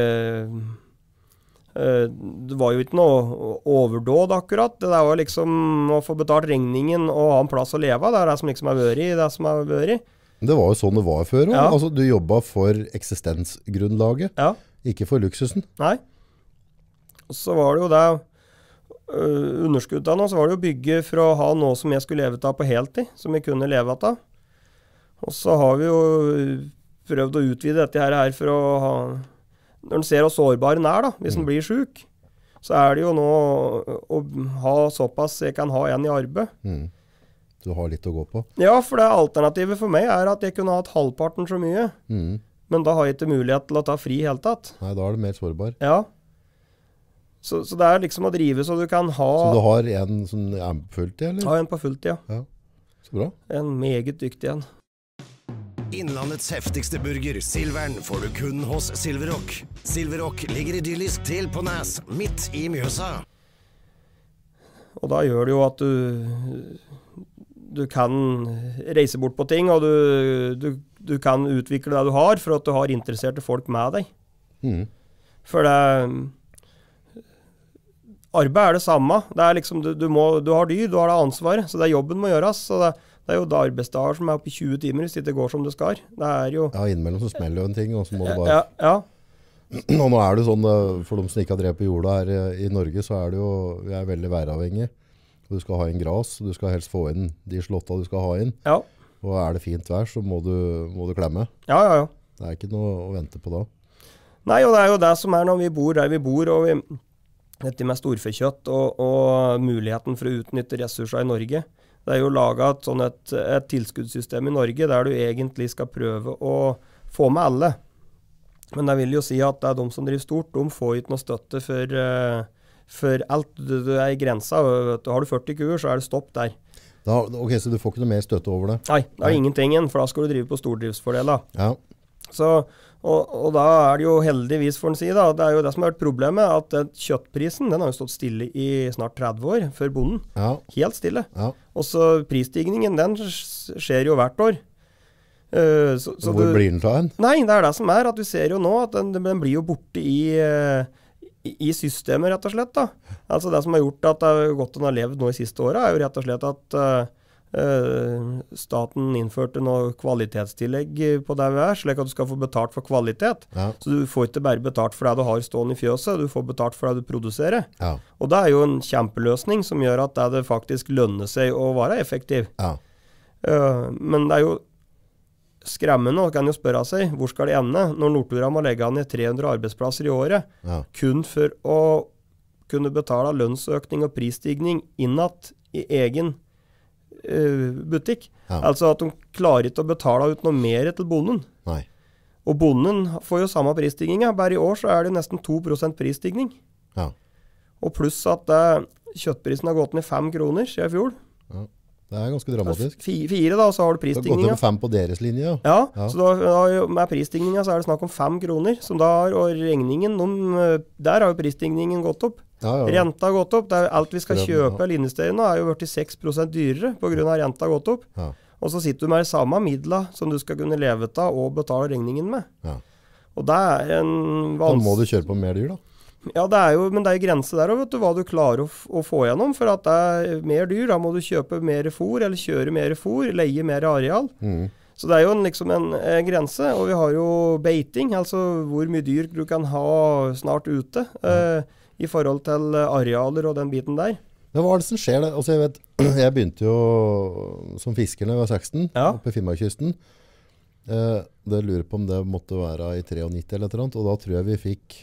det var jo ikke noe overdåd akkurat. Det var liksom å få betalt regningen og ha en plass å leve av. Det er det som liksom har vært. Det var jo sånn det var før. Altså, du jobbet for eksistensgrunnlaget, ikke for luksusen. Nei. Og så var det jo det underskuddet av noe, så var det jo bygge for å ha noe som jeg skulle leve av på heltid, som jeg kunne leve av. Og så har vi jo prøvd å utvide dette her for å ha, når en ser hvor sårbar den er da, hvis en blir syk, så er det jo nå å ha såpass jeg kan ha en i arbeid. Du har litt å gå på? Ja, for det alternativet for meg er at jeg kunne hatt halvparten så mye, men da har jeg ikke mulighet til å ta fri helt tatt. Nei, da er det mer sårbar. Ja. Så det er liksom å drive så du kan ha... Så du har en som er på fulltid, eller? Ja, en på fulltid, ja. Så bra. En meget dyktig en. Innlandets heftigste burger, Silveren, får du kun hos Silverrock. Silverrock ligger idyllisk til på Næs, midt i Mjøsa. Og da gjør det jo at du kan reise bort på ting, og du kan utvikle det du har, for at du har interesserte folk med deg. For det... Arbeid er det samme. Det er liksom, du har dyr, du har det ansvaret, så det er jobben må gjøres. Så det er jo da arbeidsdager som er oppe i 20 timer hvis det ikke går som det skal. Det er jo... Ja, innimellom så smeller jo en ting, og så må du bare... Og nå er det sånn, for de som ikke har drevet på jorda her i Norge, så er det jo, vi er veldig væravhengige. Du skal ha inn gras, du skal helst få inn de slotta du skal ha inn. Ja. Og er det fint vær, så må du klemme. Ja. Det er ikke noe å vente på da. Nei, og det er jo det som er når vi bor der vi bor, og dette med storfekjøtt og muligheten for å utnytte ressurser i Norge. Det er jo laget et tilskuddssystem i Norge der du egentlig skal prøve å få med alle. Men det vil jo si at det er de som driver stort, de får ikke noe støtte for alt. Du er i grensa. Har du 40 kuer, så er det stopp der. Ok, så du får ikke noe mer støtte over det? Nei, det er ingenting igjen, for da skal du drive på stordriftsfordeler. Ja. Så... Og da er det jo heldigvis for en si da, det er jo det som har vært problemet, at kjøttprisen, den har jo stått stille i snart 30 år før bonden. Ja. Helt stille. Ja. Og så prisstigningen, den skjer jo hvert år. Hvor blir den fra en? Nei, det er det som er, at vi ser jo nå at den blir jo borte i systemet, rett og slett. Da. Altså det som har gjort at det har gått an å leve nå i siste året, er jo rett og slett at staten innførte noe kvalitetstillegg på det vi slik at du skal få betalt for kvalitet. Ja. Så du får ikke bare betalt for det du har stående i fjøset, du får betalt for det du produserer. Ja. Og det er jo en kjempeløsning som gjør at det faktisk lønner seg å være effektiv. Ja. Men det er jo skremmende, og kan jo spørre seg, hvor skal det ende når Nortura må legge ned 300 arbeidsplasser i året, kun for å kunne betale lønnsøkning og prisstigning innad i egen butikk. Ja. Altså at de klarer ikke å betale ut noe mer til bonden. Nei. Og bonden får jo samme prisstigning. Bare i år så er det nesten 2% prisstigning. Ja. Og pluss at kjøttprisen har gått ned 5 kroner siden i fjor. Ja. Det er ganske dramatisk. 4 da, så har du prisstigninga. Det har gått ned 5 på deres linje, ja. Ja, så da, med prisstigninga så er det snakk om 5 kroner, som da har, og regningen, der har jo prisstigningen gått opp. Ja. Renta har gått opp. Alt vi skal kjøpe eller investere nå er jo vært 6% dyrere på grunn av renta har gått opp. Ja. Og så sitter du med de samme midler som du skal kunne leve av og betale regningen med. Ja. Og det er en Da må du kjøre på mer dyr da? Ja, men det er jo grense der også, vet du, hva du klarer å få gjennom. For at det er mer dyr, da må du kjøpe mer fôr, eller kjøre mer fôr, leie mer areal. Så det er jo liksom en grense, og vi har jo beiting, altså hvor mye dyr du kan ha snart ute, i forhold til arealer og den biten der. Men hva er det som skjer da? Altså jeg begynte jo som fisker når jeg var 16, oppe i Finnmarkskysten. Det lurer på om det måtte være i 93 eller et eller annet, og da tror jeg vi fikk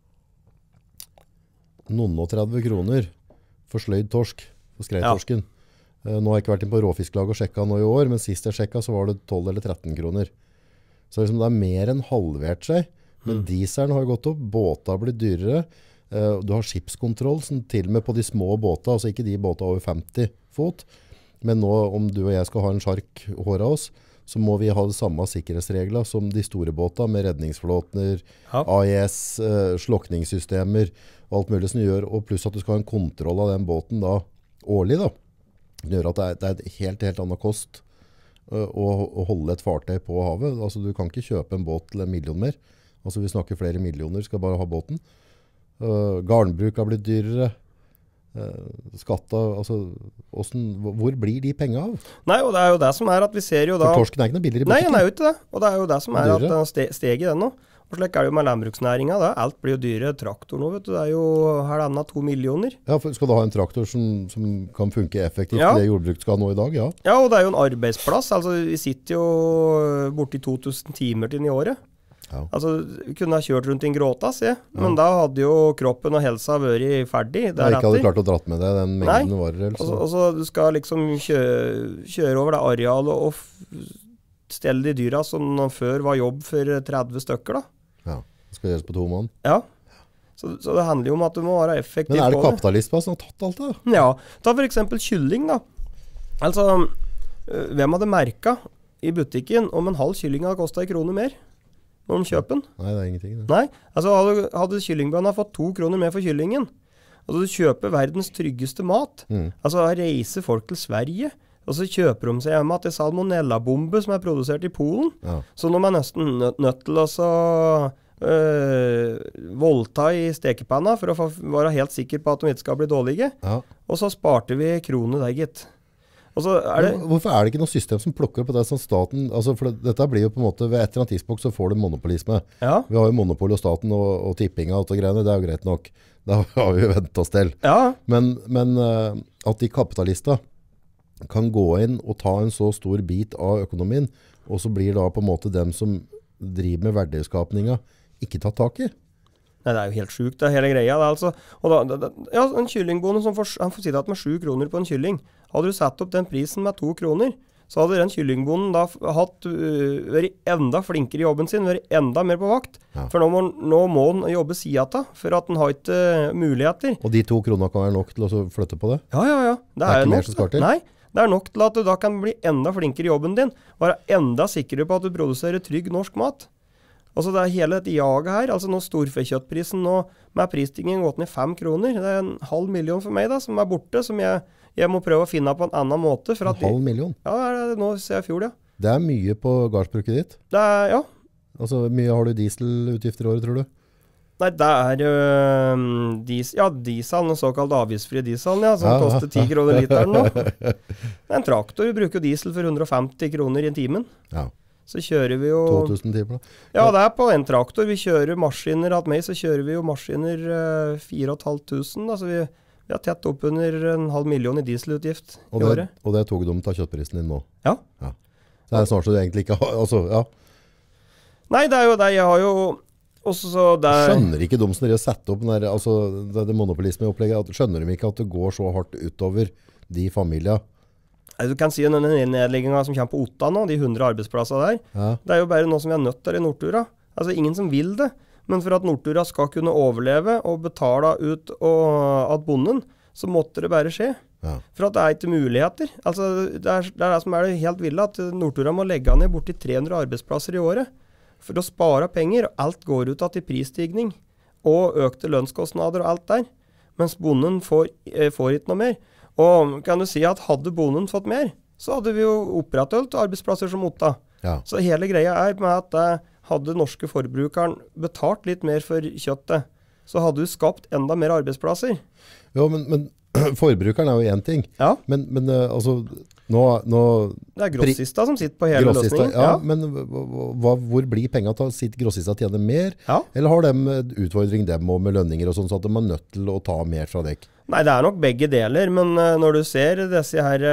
noen og 30 kroner for sløyd torsk, for skreitorsken. Nå har jeg ikke vært inn på råfisklag og sjekka nå i år, men sist jeg sjekka så var det 12 eller 13 kroner. Så liksom det er mer enn halvert seg, men dieselen har gått opp, båter har blitt dyrere, du har skipskontroll, som til og med på de små båter, altså ikke de båter over 50 fot, men nå om du og jeg skal ha en sjark håret av oss, så må vi ha det samme sikkerhetsregler som de store båter med redningsflåtner, AIS, slokningssystemer og alt mulig som gjør, og pluss at du skal ha en kontroll av den båten da, årlig da. Det gjør at det er et helt annen kost å holde et fartøy på havet. Altså du kan ikke kjøpe en båt til 1 million mer. Altså vi snakker flere millioner, skal bare ha båten. Garnbruk har blitt dyrere. Skatta, altså hvor blir de pengene av? Nei, og det er jo det som er at vi ser jo da For torsken er ikke noe billigere i butikken. Nei, den er jo ikke det. Og det er jo det som er at den steg i den nå. Og slik er det jo med landbruksnæringa da. Alt blir jo dyrere. Traktor nå, vet du, det er jo halvannet 2 millioner. Ja, for skal du ha en traktor som kan funke effektivt det jordbruk skal nå i dag, Ja, og det er jo en arbeidsplass. Altså, vi sitter jo borti 2000 timer til i året. Ja. Altså, vi kunne ha kjørt rundt i en gråtas, men da hadde jo kroppen og helsa vært ferdig deretter. Jeg ikke hadde klart å dratt med deg den mengden varer. Og så du skal liksom kjøre over det arealet og stelle de dyra som før var jobb for 30 stykker da. Ja, det skal gjøres på 2 måneder. Ja, så det handler jo om at du må være effektiv på det. Men er det kapitalisme som har tatt alt det? Ja, ta for eksempel kylling da. Altså, hvem hadde merket i butikken om en halv kylling hadde kostet 1 krone mer? Når de kjøper den? Nei, det er ingenting. Det. Nei, altså hadde kyllingbøndene fått 2 kroner mer for kyllingen. Altså du kjøper verdens tryggeste mat. Altså reiser folk til Sverige, og så kjøper de seg hjemme til salmonella-bombe som er produsert i Polen. Ja. Så de er nesten nødt til å voldta i stekepanna for å være helt sikker på at de ikke skal bli dårlige. Ja. Og så sparte vi kroner der, gitt. Hvorfor er det ikke noe system som plukker opp på det som staten, altså for dette blir jo på en måte ved et eller annet tidspunkt så får du monopolisme. Ja. Vi har jo monopol og staten og tipping og alt og greiene, det er jo greit nok. Det har vi jo ventet oss til. Ja. Men at de kapitalistene kan gå inn og ta en så stor bit av økonomien, og så blir da på en måte dem som driver med verdiskapninga ikke tatt tak i. Nei, det er jo helt sjukt, det er hele greia. Det, altså. Og ja, en kyllingbonde som han får sitte med 7 kroner på en kylling. Hadde du satt opp den prisen med 2 kroner, så hadde den kyllingbonden da vært enda flinkere i jobben sin, vært enda mer på vakt. Ja. For nå må han jobbe siden, for at han har ikke muligheter. Og de 2 kroner kan være nok til å flytte på det? Ja. Det er ikke mer som skal til? Nei, det er nok til at du da kan bli enda flinkere i jobben din, være enda sikrere på at du produserer trygg norsk mat. Altså det er hele dette jaget her, altså nå storfekjøttprisen nå med prisstigningen gått ned 5 kroner, det er 500 000 for meg da, som er borte, som jeg må prøve å finne på en annen måte. For at 500 000? Ja, det er nå ser jeg fjord, ja. Det er mye på gardsbruket ditt? Det er, ja. Altså, mye har du dieselutgifter i året, tror du? Nei, det diesel, den såkalt avgiftsfri dieselen, som koster 10 kroner literen nå. En traktor bruker jo diesel for 150 kroner i timen. Ja. Så kjører vi jo 2000 timer da. Ja, det på en traktor. Vi kjører maskiner, så kjører vi jo maskiner 4.500, da, så vi har tett opp under 500.000 i dieselutgift i året. Og det tok de til kjøttprisen din nå? Ja. Det snart så du egentlig ikke har, altså, ja. Nei, det jo det, jeg har jo også skjønner ikke de som dere setter opp der, altså, det monopolisme-opplegget, skjønner de ikke at det går så hardt utover de familiene? Du kan si denne nedleggingen som kommer på Otta nå, de 100 arbeidsplasser der, det jo bare noe som vi har nødt til i Nortura. Altså ingen som vil det, men for at Nortura skal kunne overleve og betale ut at bonden, så måtte det bare skje. Ja. For at det ikke muligheter. Altså, det det som det helt ville, at Nortura må legge ned borti 300 arbeidsplasser i året for å spare penger, og alt går ut til prisstigning og økte lønnskostnader og alt der, mens bonden får ikke noe mer. Og kan du si at hadde bonden fått mer, så hadde vi jo opprettholdt arbeidsplasser som Otta. Ja. Så hele greia med at hadde norske forbrukeren betalt litt mer for kjøttet, så hadde du skapt enda mer arbeidsplasser. Jo, men forbrukeren jo en ting. Ja. Men altså, nå det grossista som sitter på hele løsningen. Ja, men hvor blir penger til? Sitter grossista tjene mer? Ja. Eller har de utfordring dem med lønninger og sånn, så at de nødt til å ta mer fra dekk? Nei, det nok begge deler, men når du ser disse her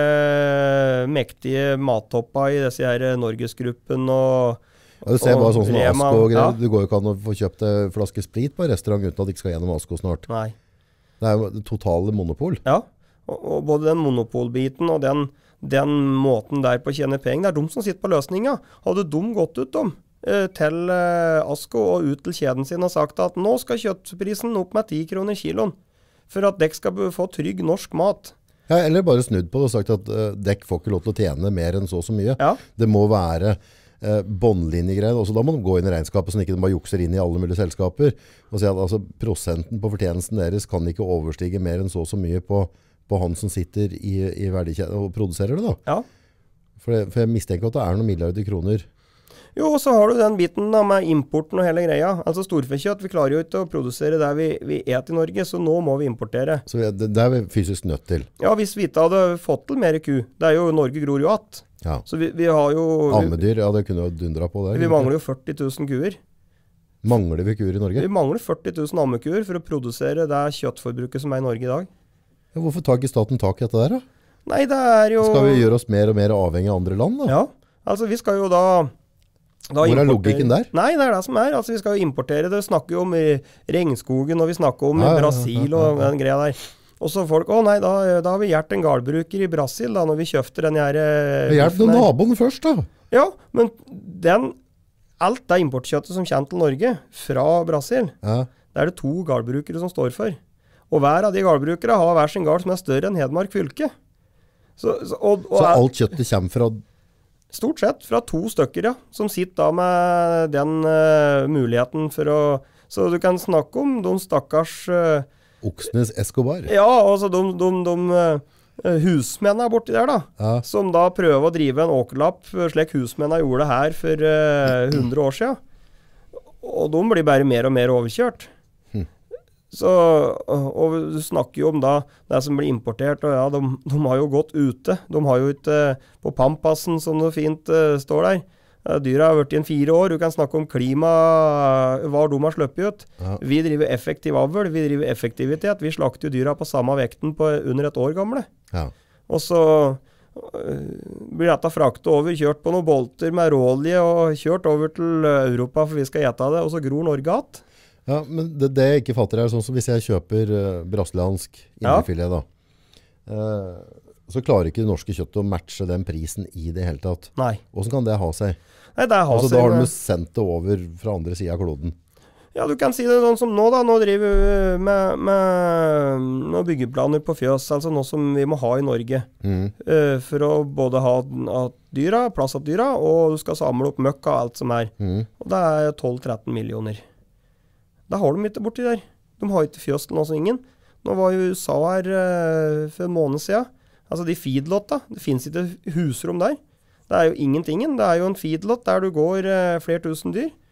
mektige mattoppa i disse her Norgesgruppen og ja, du ser bare sånn som Asko og greier. Du går jo ikke an å få kjøpt en flaske sprit på en restaurant uten at det ikke skal gjennom Asko snart. Nei. Det jo det totale monopol. Ja, og både den monopolbiten og den måten der på å tjene penger, det de som sitter på løsninga. Hadde de gått ut til Asko og ut til kjeden sin og sagt at nå skal kjøttprisen opp med 10 kroner kiloen, for at dekk skal få trygg norsk mat. Ja, eller bare snudd på det og sagt at dekk får ikke lov til å tjene mer enn så mye. Ja. Det må være båndlinjegreier. Også da må de gå inn i regnskapet, så ikke de bare jukser inn i alle mulige selskaper. Og si at altså, prosenten på fortjenesten deres kan ikke overstige mer enn så mye på han som sitter i verdikjeden og produserer det da. Ja. For jeg mistenker at det noen milliarder kroner. Jo, og så har du den biten da, med importen og hele greia. Altså storfekjøtt, vi klarer jo ikke å produsere det vi et i Norge, så nå må vi importere. Så det vi fysisk nødt til? Ja, hvis vi ikke hadde fått til mer ku. Det jo, Norge gror jo att. Ja. Så vi har jo... Ammedyr, ja, det kunne jo dundra på det. Vi mangler jo 40 000 kuer. Mangler vi kuer i Norge? Vi mangler 40 000 ammekuer for å produsere det kjøttforbruket som i Norge i dag. Ja, hvorfor tar ikke staten tak i dette der da? Nei, det jo... Skal vi gjøre oss mer og mer avhengig av andre land da? Ja, altså vi skal jo da hvor logikken der? Nei, det det som altså vi skal jo importere det. Vi snakker jo om regnskogen, og vi snakker om Brasil og den greia der. Og så folk, nei, da har vi hjert en gårdbruker i Brasil da, når vi kjøfter den her... Hjelp den naboen først da. Ja, men alt det importkjøttet som kommer til Norge fra Brasil, det det 2 gårdbrukere som står for. Og hver av de gårdbrukere har hver sin gård som større enn Hedmark fylke. Så alt kjøttet kommer fra... Stort sett fra 2 stykker, ja, som sitter da med den muligheten for å... Så du kan snakke om de stakkars... Oksnes Escobar. Ja, altså de husmennene borti der da, som da prøver å drive en åkerlapp slik husmennene gjorde her for 100 år siden. Og de blir bare mer og mer overkjørt. Så, og du snakker jo om da det som blir importert, og ja, de har jo gått ute. De har jo ikke på Pampassen, som det fint står der. Dyra har vært i 4 år. Du kan snakke om klima, hva de har sluppet ut. Ja. Vi driver effektiv avl, vi driver effektivitet. Vi slakter jo dyra på samme vekten på under 1 år gamle. Ja. Og så blir dette fraktet over, kjørt på noen bolter med råolje og kjørt over til Europa for vi skal gjette det, og så gror Norge att. Ja, men det jeg ikke fatter sånn som hvis jeg kjøper brasiliansk indrefilet da, så klarer ikke det norske kjøttet å matche den prisen i det hele tatt. Nei. Hvordan kan det ha seg? Nei, det har altså, seg. Da har de sendt det over fra andre siden av kloden. Ja, du kan si det sånn som nå da. Nå driver vi med noen byggeplaner på fjøs, altså noe som vi må ha i Norge. For å både ha dyra, plass av dyra, og du skal samle opp møkk og alt som Og det 12-13 millioner. Det har de ikke borti der. De har ikke fjøs til noe som ingen. Nå var jo USA her for en måned siden. Altså de feedlotta, det finnes ikke husrom der. Det jo ingentingen. Det jo en feedlot der du går flere tusen dyr.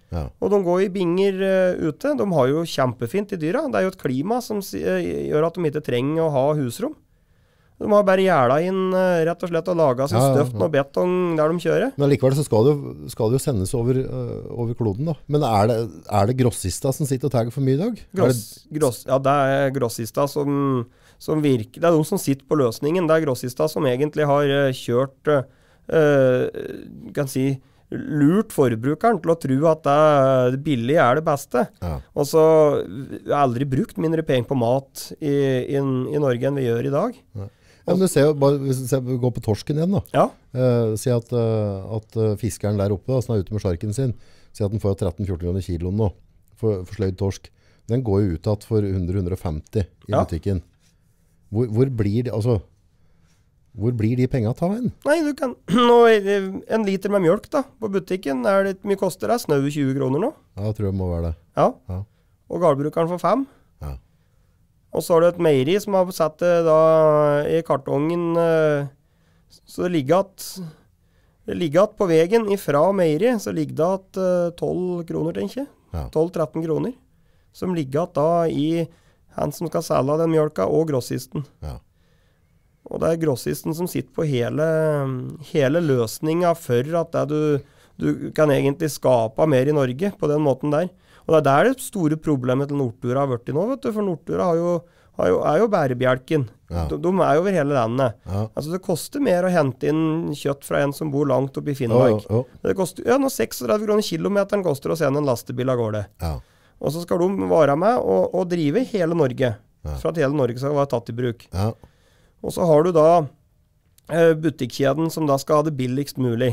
Og de går i binger ute. De har jo kjempefint i dyra. Det jo et klima som gjør at de ikke trenger å ha husrom. De har bare gjerda inn rett og slett og laget seg støft og betong der de kjører. Men likevel så skal det jo sendes over kloden da. Men er det grossista som sitter og tager for mye i dag? Ja, det grossista som virker. Det de som sitter på løsningen. Det grossista som egentlig har kjørt, kan si, lurt forbrukeren til å tro at det billige det beste. Og så har aldri brukt mindre penger på mat i Norge enn vi gjør i dag. Ja, men du ser jo, hvis vi går på torsken igjen da. Si at fiskeren der oppe, da, som ute med sjarken sin, si at den får 13-14 kroner kiloen nå, for sløyd torsk. Den går jo ut for 100-150 i butikken. Hvor blir det, altså, hvor blir de pengene ta hen? Nei, du kan, en liter med mjølk da, på butikken, det mye koster det? Snau 20 kroner nå. Ja, jeg tror det må være det. Ja. Og gårdbrukeren får 5. Og så har du et meieri som har satt det da i kartongen, så det ligger at på veien ifra meieri, så ligger det at 12 kroner, tenker jeg. 12-13 kroner. Som ligger at da i han som skal selge den mjølka, og grossisten. Og det grossisten som sitter på hele løsningen for at du kan egentlig skape mer i Norge på den måten der. Og det der det store problemet til Nortura har vært i nå, vet du, for Nortura er jo bærebjelken. De jo over hele landet. Altså det koster mer å hente inn kjøtt fra en som bor langt oppe i Finnmark. Det koster, nå 36 kroner kilometeren koster å sende en lastebil av gårde. Og så skal de være med og drive hele Norge, for at hele Norge skal være tatt i bruk. Og så har du da butikkjeden som da skal ha det billigst mulig.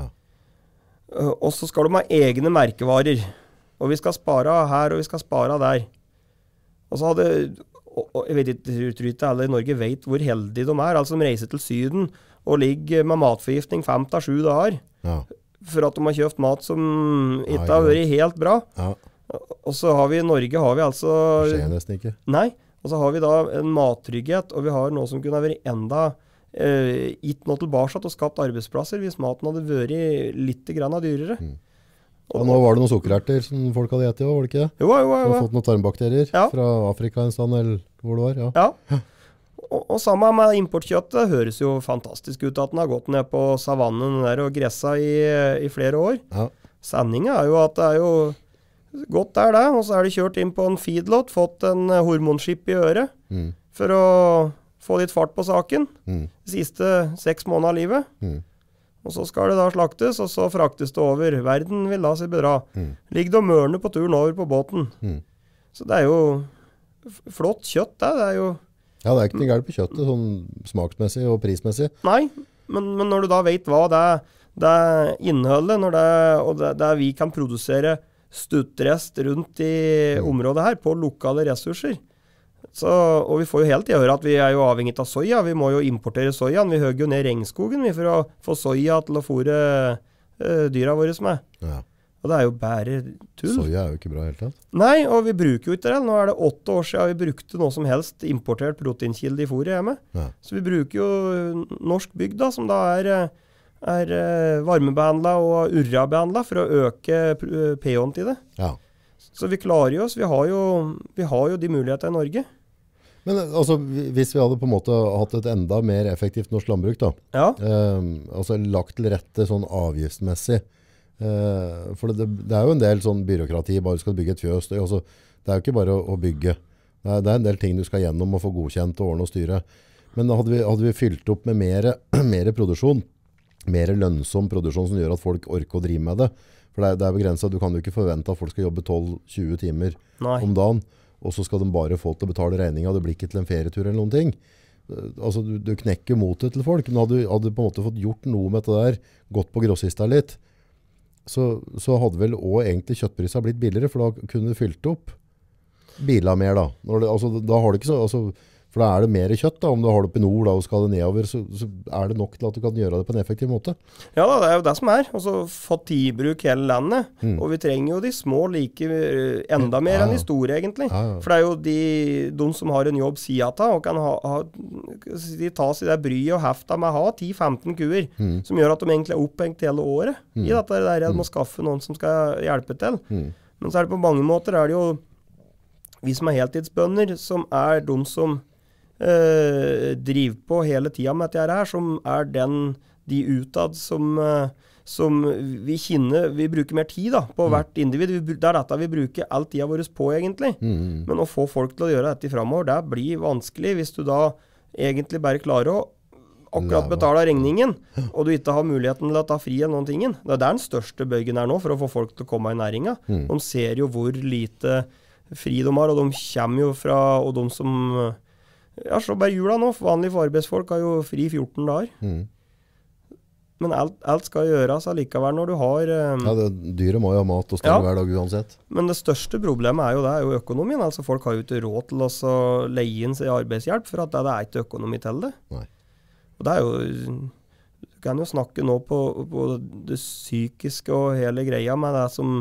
Og så skal de ha egne merkevarer. Og vi skal spare her, og vi skal spare der. Og så hadde, jeg vet ikke, jeg tror ikke alle i Norge vet hvor heldige de altså de reiser til Syden og ligger med matforgiftning 5-7 dager. For at de har kjøpt mat som ikke har vært helt bra. Og så har vi i Norge, har vi altså... Det skjer nesten ikke. Nei, og så har vi da en mattrygghet, og vi har noe som kunne vært enda gitt noe tilbake og skapt arbeidsplasser hvis maten hadde vært litt grann dyrere. Og nå var det noen sukkererter som folk hadde gjettet, var det ikke det? Jo. Du har fått noen tarmbakterier fra Afrika en stand, eller hvor det var, Ja. Og sammen med importkjøttet, det høres jo fantastisk ut at den har gått ned på savannen der og gressa i flere år. Sendingen jo at det jo godt der det, og så det kjørt inn på en feedlot, fått en hormonskip i øret, for å få litt fart på saken, de siste 6 måneder av livet. Og så skal det da slaktes, og så fraktes det over. Verden vil da seg bedra. Ligger det og mørner på turen over på båten. Så det jo flott kjøtt, det jo... Ja, det ikke noe galt på kjøttet, sånn smaksmessig og prismessig. Nei, men når du da vet hva det inneholder, og det vi kan produsere stuttrest rundt i området her, på lokale ressurser, og vi får jo helt i høre at vi jo avhengig av soja. Vi må jo importere sojaen. Vi høger jo ned regnskogen for å få soja til å fôre dyra våre med. Og det jo bare tull. Soja jo ikke bra helt tatt. Nei, og vi bruker jo ikke det. Nå det 8 år siden vi brukte noe som helst importert proteinkilde i fôret hjemme. Så vi bruker jo norsk bygd da, som da varmebehandlet og urrabehandlet for å øke pH-en til det. Så vi klarer jo oss. Vi har jo de mulighetene i Norge. Men altså, hvis vi hadde på en måte hatt et enda mer effektivt norsk landbruk da, altså lagt til rette sånn avgiftsmessig, for det jo en del sånn byråkrati, bare du skal bygge et fjøs, altså, det jo ikke bare å bygge. Det en del ting du skal gjennom og få godkjent og ordne og styre. Men hadde vi fylt opp med mer produksjon, mer lønnsom produksjon som gjør at folk orker å drive med det, for det begrenset, du kan jo ikke forvente at folk skal jobbe 12-20 timer om dagen, og så skal de bare få til å betale regningen, det blir ikke til en ferietur eller noen ting. Altså, du knekker motet til folk, men hadde du på en måte fått gjort noe med det der, gått på grossista litt, så hadde vel også egentlig kjøttpriser blitt billigere, for da kunne du fylt opp biler mer da. Da har du ikke så, altså, For da det mer kjøtt da, om du har det oppe i nord da, og skal det nedover, så det nok til at du kan gjøre det på en effektiv måte. Ja da, det jo det som og så fått i bruk hele landet, og vi trenger jo de små like enda mer enn de store egentlig. For det jo de som har en jobb siden av, og kan de ta seg det bryet og hefta med å ha 10-15 kuer, som gjør at de egentlig opphengt hele året i dette der de må skaffe noen som skal hjelpe til. Men så det på mange måter det jo vi som heltidsbønder, som de som driver på hele tiden med dette her, som de utad som vi kjenner, vi bruker mer tid da, på hvert individ. Det dette vi bruker all tiden vår på egentlig. Men å få folk til å gjøre dette fremover, det blir vanskelig hvis du da egentlig bare klarer å akkurat betale regningen, og du ikke har muligheten til å ta fri av noen tingen. Det den største bøygen nå for å få folk til å komme i næringen. De ser jo hvor lite fri de har, og de kommer jo fra, og de som så bare jula nå, vanlige arbeidsfolk har jo fri 14 dager. Men alt skal gjøres allikevel når du har dyret må jo ha mat og stemme hver dag uansett. Men det største problemet jo jo økonomien. Altså folk har jo ikke råd til å leie inn seg arbeidshjelp, for at det ikke økonomi til det. Nei. Og det jo du kan jo snakke nå på det psykiske og hele greia med det som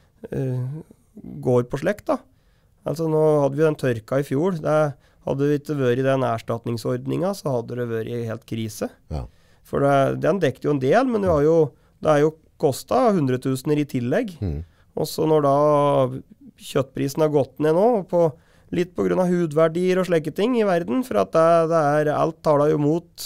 går på slekt da. Altså nå hadde vi den tørka i fjor, hadde vi ikke vært i den erstatningsordningen, så hadde det vært helt krise. Ja. For den dekket jo en del, men det jo kostet 100 000 i tillegg. Og så når da kjøttprisen har gått ned nå, litt på grunn av hudverdier og slike ting i verden, for at alt taler jo mot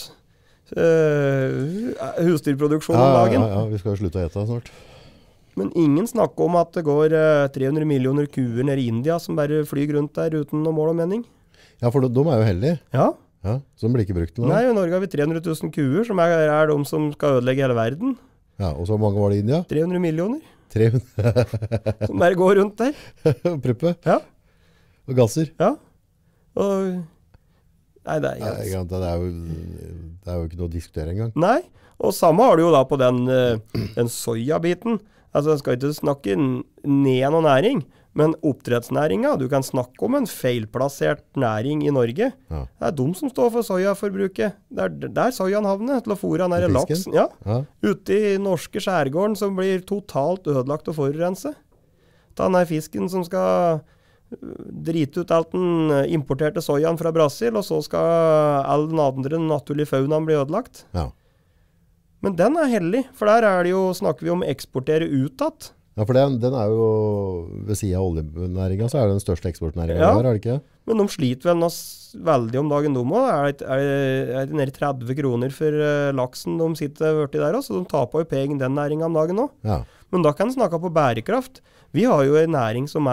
husdyrproduksjon om dagen. Ja, vi skal jo slutte å ete snart. Men ingen snakker om at det går 300 millioner kuer ned i India som bare flyr rundt der uten noe mål og mening. Ja, for de jo heldige. Ja. Så de blir ikke brukt til noe. Nei, i Norge har vi 300 000 kuer, som de som skal ødelegge hele verden. Ja, og så mange var det i India? 300 millioner. 300? Som bare går rundt der. Pruppe? Ja. Og gasser? Ja. Og... Nei, det jo ikke noe å diskutere engang. Nei, og samme har du jo da på den soyabiten. Altså, jeg skal ikke snakke ned noen næring, men oppdrettsnæringen, du kan snakke om en feilplassert næring i Norge. Ja. Det de som står for soyaforbruket. Der soyaen havner til å fôre den laksen. Ja. Ute i norske skjærgården som blir totalt ødelagt og forurense. Den fisken som skal drite ut alt den importerte soyaen fra Brasil, og så skal all den andre naturlige faunaen bli ødelagt. Ja. Men den heldig, for der det jo, snakker vi om eksportere utad. Ja, for den jo, ved siden av oljenæringen, så det den største eksportnæringen vi har, det ikke? Men de sliter vel nå veldig om dagen de også. Det nede 30 kroner for laksen de sitter borti der også, så de taper jo penger den næringen om dagen også. Ja. Men da kan de snakke på bærekraft. Vi har jo en næring som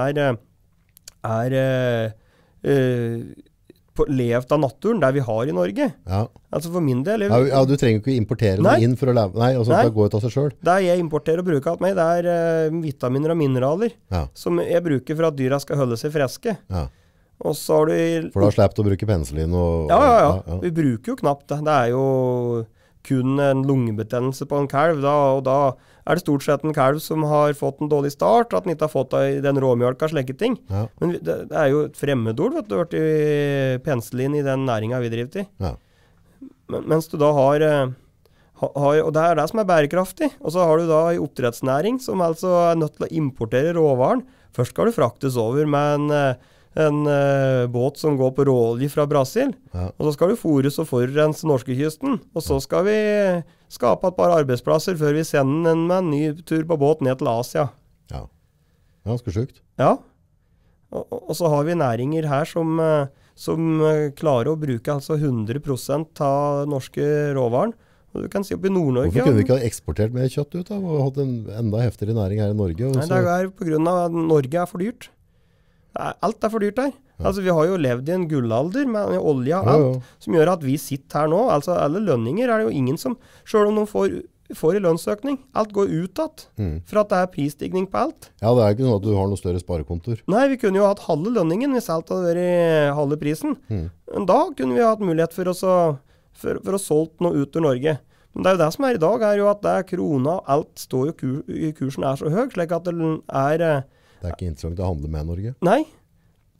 levd av naturen, der vi har i Norge. Ja. Altså for min del... Ja, du trenger ikke importere det inn for å leve. Nei, altså det går ut av seg selv. Det jeg importerer og bruker av meg, det vitaminer og mineraler, som jeg bruker for at dyra skal holde seg friske. Ja. Og så har du... For da slipper du å bruke penicillin og... Ja. Vi bruker jo knapt det. Det jo kun en lungebetennelse på en kalv, og da det stort sett en kalv som har fått en dårlig start, at den ikke har fått den råmjølka, slike ting. Ja. Men det jo et fremmedord, vet du, det ble penicillin i den næringen vi driver i. Ja. Mens du da har, og det det som bærekraftig, og så har du da en oppdrettsnæring som altså nødt til å importere råvaren. Først skal du fraktes over med en båt som går på råolje fra Brasil, og så skal du fôres og forurense norskekysten, og så skal vi skape et par arbeidsplasser før vi sender den med en ny tur på båt ned til Asia. Ja, ganske sjukt. Ja, og så har vi næringer her som klarer å bruke altså 100% av norske råvaren. Og du kan si opp i Nord-Norge... Hvorfor kunne vi ikke ha eksportert mer kjøtt ut og hatt en enda heftigere næring her i Norge? Nei, det på grunn av at Norge for dyrt. Alt for dyrt her. Ja. Altså, vi har jo levd i en gullalder med olje og alt, som gjør at vi sitter her nå. Altså, alle lønninger det jo ingen som, selv om de får en lønnsøkning, alt går utad, for at det prisstigning på alt. Ja, det ikke sånn at du har noe større sparekontor. Nei, vi kunne jo hatt halve lønningen hvis alt hadde vært halve prisen. Men da kunne vi hatt mulighet for å solgt noe ut ur Norge. Men det jo det som i dag, jo at det krona og alt står jo kursen så høy, slik at det det ikke interessant å handle med Norge? Nei.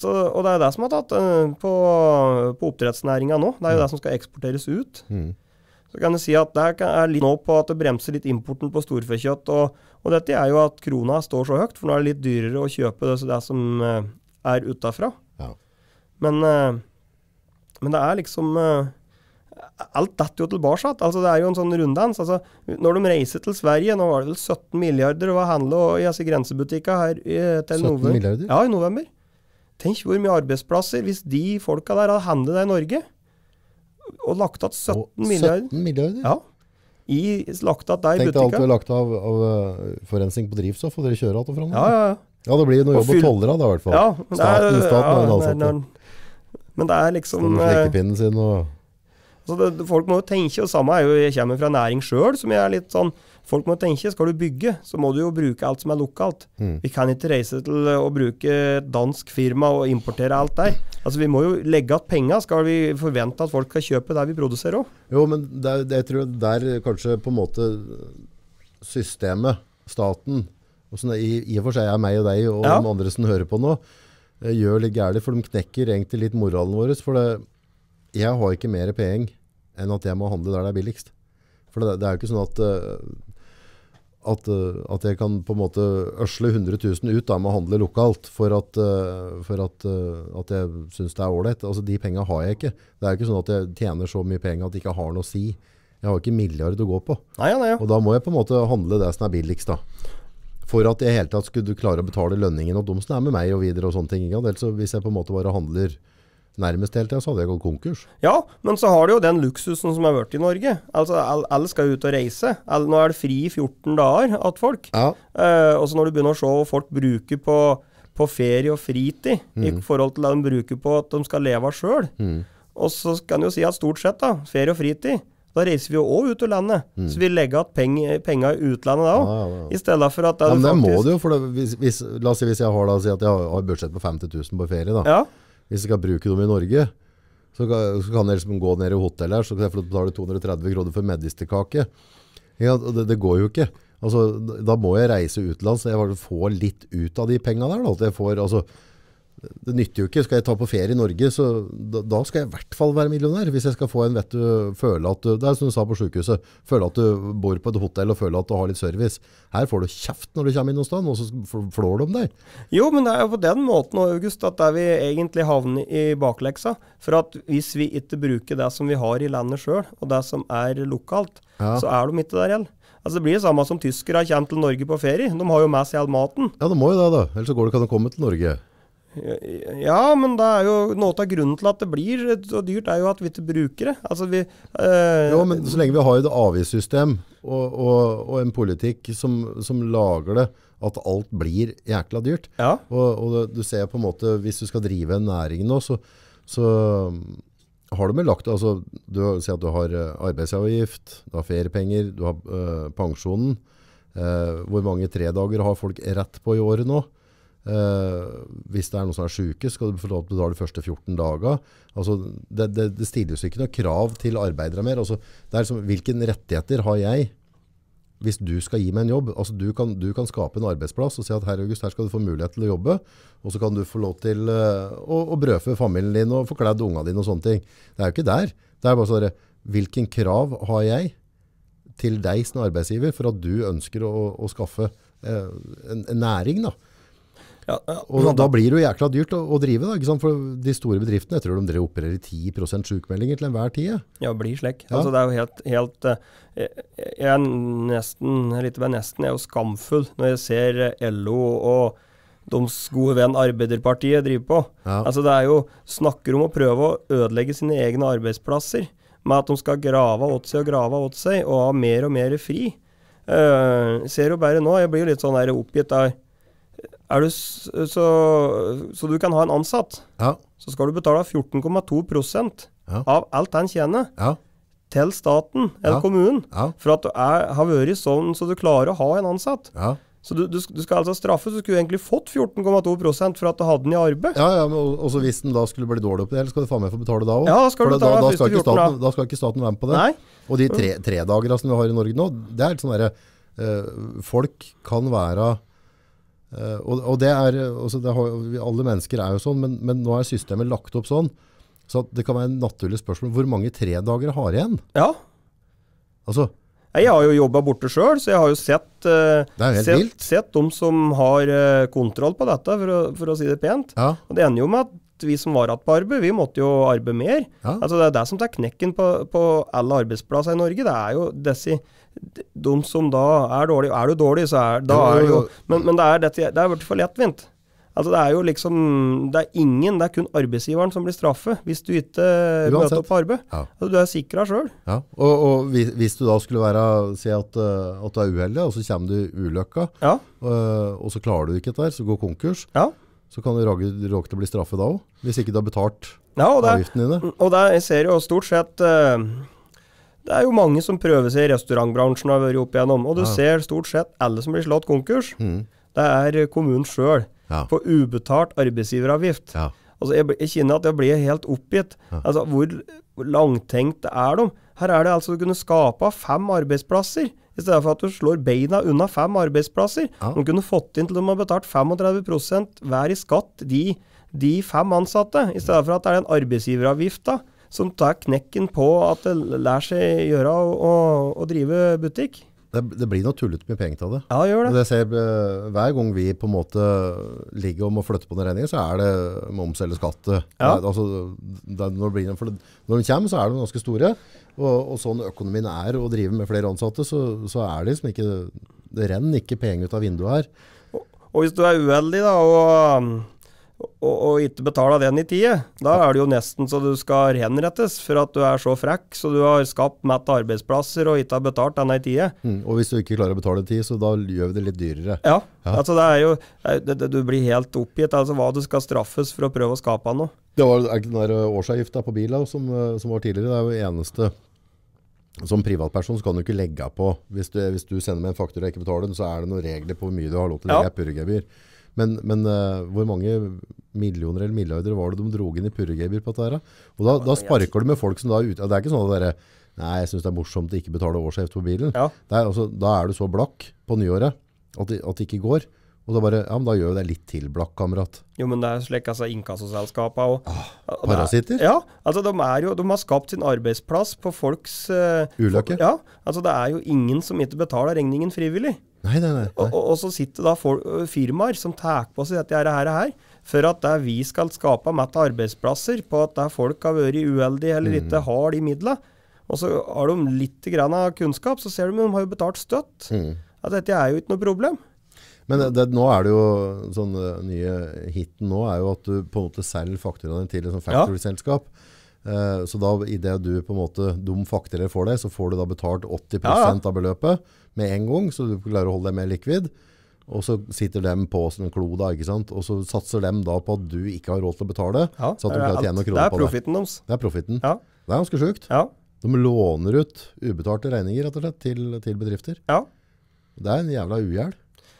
og det er det som har tatt på oppdrettsnæringen nå. Det er jo det som skal eksporteres ut. Så kan du si at det er litt nå på at det bremser litt importen på storfekjøtt, og dette er jo at krona står så høyt, for nå er det litt dyrere å kjøpe det som er utenfra. Ja. Men det er liksom alt dette jo tilbake. Altså det er jo en sånn runddans. Altså, når de reiser til Sverige, nå var det vel 17 milliarder å handle i disse grensebutikker her til 17 milliarder? Ja, i november. Tenk hvor mye arbeidsplasser hvis de folka der hadde handlet det i Norge. Og lagt at 17 milliarder. 17 milliarder? Ja. Lagt at det i butikker. Tenk deg alt du har lagt av forensing på drivstoff, og dere kjører alt og fram. Ja. Ja, det blir noe jobb å tolle da, i hvert fall. Ja, staten men det er liksom... Står med slikkepinnen sin og... folk må jo tenke, og samme er jo, jeg kommer fra næring selv, som jeg er litt sånn, folk må tenke, skal du bygge, så må du jo bruke alt som er lokalt. Vi kan ikke reise til å bruke et dansk firma og importere alt der. Altså vi må jo legge at penger, skal vi forvente at folk skal kjøpe det vi produserer også. Jo, men jeg tror det er kanskje på en måte systemet, staten, og sånn, i og for seg er meg og deg og de andre som hører på nå, gjør litt gærlig, for de knekker egentlig litt moralen vår, for jeg har ikke mer penger enn at jeg må handle der det er billigst. For det er jo ikke sånn at jeg kan på en måte øsle 100 000 ut da, med å handle lokalt for at jeg synes det er ordentlig. Altså de pengene har jeg ikke. Det er jo ikke sånn at jeg tjener så mye penger at det ikke har noe å si. Jeg har ikke milliarder å gå på. Nei. Og da må jeg på en måte handle det som er billigst da. For at jeg helt tatt skulle klare å betale lønningen og de som er med meg og videre og sånne ting. Ellers hvis jeg på en måte bare handler nærmest helt til, så hadde jeg gått konkurs. Ja, men så har du jo den luksusen som har vært i Norge. Altså, alle skal ut og reise. Nå er det fri i 14 dager at folk. Ja. Og så når du begynner å se hva folk bruker på ferie og fritid, i forhold til det de bruker på at de skal leve selv. Og så kan du jo si at stort sett da, ferie og fritid, da reiser vi jo også ut av landet. Så vi legger at penger i utlandet da også, i stedet for at det faktisk... må det jo, for la oss si hvis jeg har, si at jeg har budsjett på 50 000 på ferie da. Ja. Hvis jeg skal bruke dem i Norge, så kan jeg liksom gå ned i hotellet her, så kan jeg få betale 230 kroner for medisterkake. Ja, det går jo ikke. Altså, da må jeg reise utenlands, så jeg får litt ut av de pengene der. Da. At jeg får, altså, det nytter jo ikke. Skal jeg ta på ferie i Norge, så da skal jeg i hvert fall være millionær. Hvis jeg skal få en føle at det er som du sa på sykehuset, føle at du bor på et hotell og føle at du har litt service. Her får du kjeft når du kommer inn hos deg, og så flår du om deg. Jo, men det er jo på den måten, August, at der vi egentlig havner i bakleksa. For at hvis vi ikke bruker det som vi har i landet selv, og det som er lokalt, så er de ikke der igjen. Altså det blir det samme som tyskere kommer til Norge på ferie. De har jo med seg all maten. Ja, det må jo det da. Ellers så går det ikke an å komme til Norge. Ja, men det er jo noe av grunnen til at det blir så dyrt er jo at vi ikke bruker det. Altså jo, men så lenge vi har et avgiftssystem og en politikk som lager det, at alt blir jækla dyrt. Ja. Og du ser på en måte, hvis du skal drive en næring nå, så har du med lagt, altså du sier at du har arbeidsavgift, du har feriepenger, du har pensjonen. Hvor mange 3 dager har folk rett på i året nå? Hvis det er noen som er syke, skal du få lov til å betale de første 14 dager. Altså, det stilles ikke noe krav til arbeidere mer. Altså, det er liksom, hvilken rettigheter har jeg hvis du skal gi meg en jobb? Altså, du kan skape en arbeidsplass og si at her, August, her skal du få mulighet til å jobbe, og så kan du få lov til å brødfø familien din og få kledd ungene dine og sånne ting. Det er jo ikke der. Det er bare sånn, hvilken krav har jeg til deg som arbeidsgiver for at du ønsker å skaffe en næring da? Ja, og da blir det jo jækla dyrt å drive da, ikke sant? For de store bedriftene, jeg tror de opererer 10% sykmeldinger til enhver tid. Ja, det blir slik. Ja. Altså det er jo helt jeg er nesten jo skamfull når jeg ser LO og deres gode venn Arbeiderpartiet driver på. Ja. Altså det er jo, snakker om å prøve å ødelegge sine egne arbeidsplasser med at de skal grave åt seg og ha mer og mer fri. Ser jo bare nå, jeg blir jo litt sånn der oppgitt der. Så du kan ha en ansatt, så skal du betale 14,2% av alt han tjener til staten eller kommunen, for at du har vært sånn så du klarer å ha en ansatt. Så du skal altså straffe, så skulle du egentlig fått 14,2% for at du hadde den i arbeid. Ja, men også hvis den da skulle bli dårlig på det, eller skal du faen meg få betale da også? Ja, da skal du betale da skal ikke staten være med på det. Nei. Og de 3 dager som vi har i Norge nå, det er sånn der, folk kan være Og det altså alle mennesker jo sånn, men nå systemet lagt opp sånn, så at det kan være en naturlig spørsmål, hvor mange 3 dager har igjen? Ja. Altså... Jeg har jo jobbet borte selv, så jeg har jo sett de som har kontroll på dette, for å si det pent. Ja. Og det ender jo med at vi som var igjen på arbeid, vi måtte jo arbeide mer. Ja. Altså det det som tar knekken på alle arbeidsplasser i Norge, det jo de som da dårlige. Du dårlig, så da det jo... Men det vært for lettvint. Altså det jo liksom, det kun arbeidsgiveren som blir straffet hvis du ikke møter opp på arbeid. Ja. Altså du sikret selv. Ja. Og hvis du da skulle si at du uheldig, og så kommer du ulykka, ja. Og så klarer du ikke dette, så går konkurs, ja. Så kan du råke til å bli straffet da også, hvis ikke du har betalt avgiften dine. Og det jeg ser jo stort sett... Det jo mange som prøver seg i restaurantbransjen og har vært opp igjennom, og du ser stort sett alle som blir slått konkurs. Det kommunen selv. Ja. På ubetalt arbeidsgiveravgift. Ja. Altså jeg kjenner at jeg blir helt oppgitt. Ja. Altså hvor langtenkt de? Her det altså du kunne skape 5 arbeidsplasser, i stedet for at du slår beina unna 5 arbeidsplasser. Ja. De kunne fått inn til de har betalt 35% hver i skatt, de 5 ansatte, i stedet for at det en arbeidsgiveravgift da, som tar knekken på at det lærer seg gjøre å drive butikk. Det blir noe tullet med penger til det. Ja, gjør det. Og det ser, hver gang vi på en måte ligger om å flytte på den regningen, så det moms eller skatt. Ja. Når de kommer, så det ganske store. Og sånn økonomien å drive med flere ansatte, så det liksom ikke, det renner ikke penger ut av vinduet her. Og hvis du uheldig da, og ikke betaler den i tide, da det jo nesten så du skal henrettes for at du så frekk, så du har skapt mett arbeidsplasser og ikke har betalt denne i tide. Og hvis du ikke klarer å betale i tid, så da gjør vi det litt dyrere. Ja. Altså det jo, du blir helt oppgitt, altså hva du skal straffes for å prøve å skape noe. Det var den der årsavgiften på bilen som var tidligere, det jo eneste. Som privatperson så kan du ikke legge på. Hvis du sender med en faktura og ikke betaler den, så det noen regler på hvor mye du har lov til å legge purregebyr. Men hvor mange millioner eller milliarder var det de drog inn i purregebyr på dette her? Og da sparker du med folk som da ute. Det ikke sånn at nei, jeg synes det morsomt å ikke betale årsavgift på bilen. Ja. Da du så blakk på nyåret at det ikke går. Og da men da gjør det litt til blakk, kamerat. Jo, men det slik altså inkassoselskapet og... parasitter? Ja, altså de har skapt sin arbeidsplass på folks... ulykke? Ja, altså det jo ingen som ikke betaler regningen frivillig. Nei. Og så sitter da firmaer som tar på seg dette her, for at vi skal skape mett arbeidsplasser på at folk har vært uheldige eller ikke har de midlene. Og så har de litt grann av kunnskap, så ser de har jo betalt støtt. At dette jo ikke noe problem. Men nå det jo sånn nye hitten nå jo at du på en måte selger fakturaene til et sånn factory-selskap. Så da i det du på en måte de fakturer for deg, så får du da betalt 80% av beløpet med en gang, så du klarer å holde deg mer likvid. Og så sitter de på sånn klo da, ikke sant? Og så satser de da på at du ikke har råd til å betale, så at du klarer å tjene noen kroner på det. Profitten deres. Det profitten. Ja. Det ganske sjukt. Ja. De låner ut ubetalte regninger, rett og slett, til bedrifter. Ja. Det en jævla ugjeld.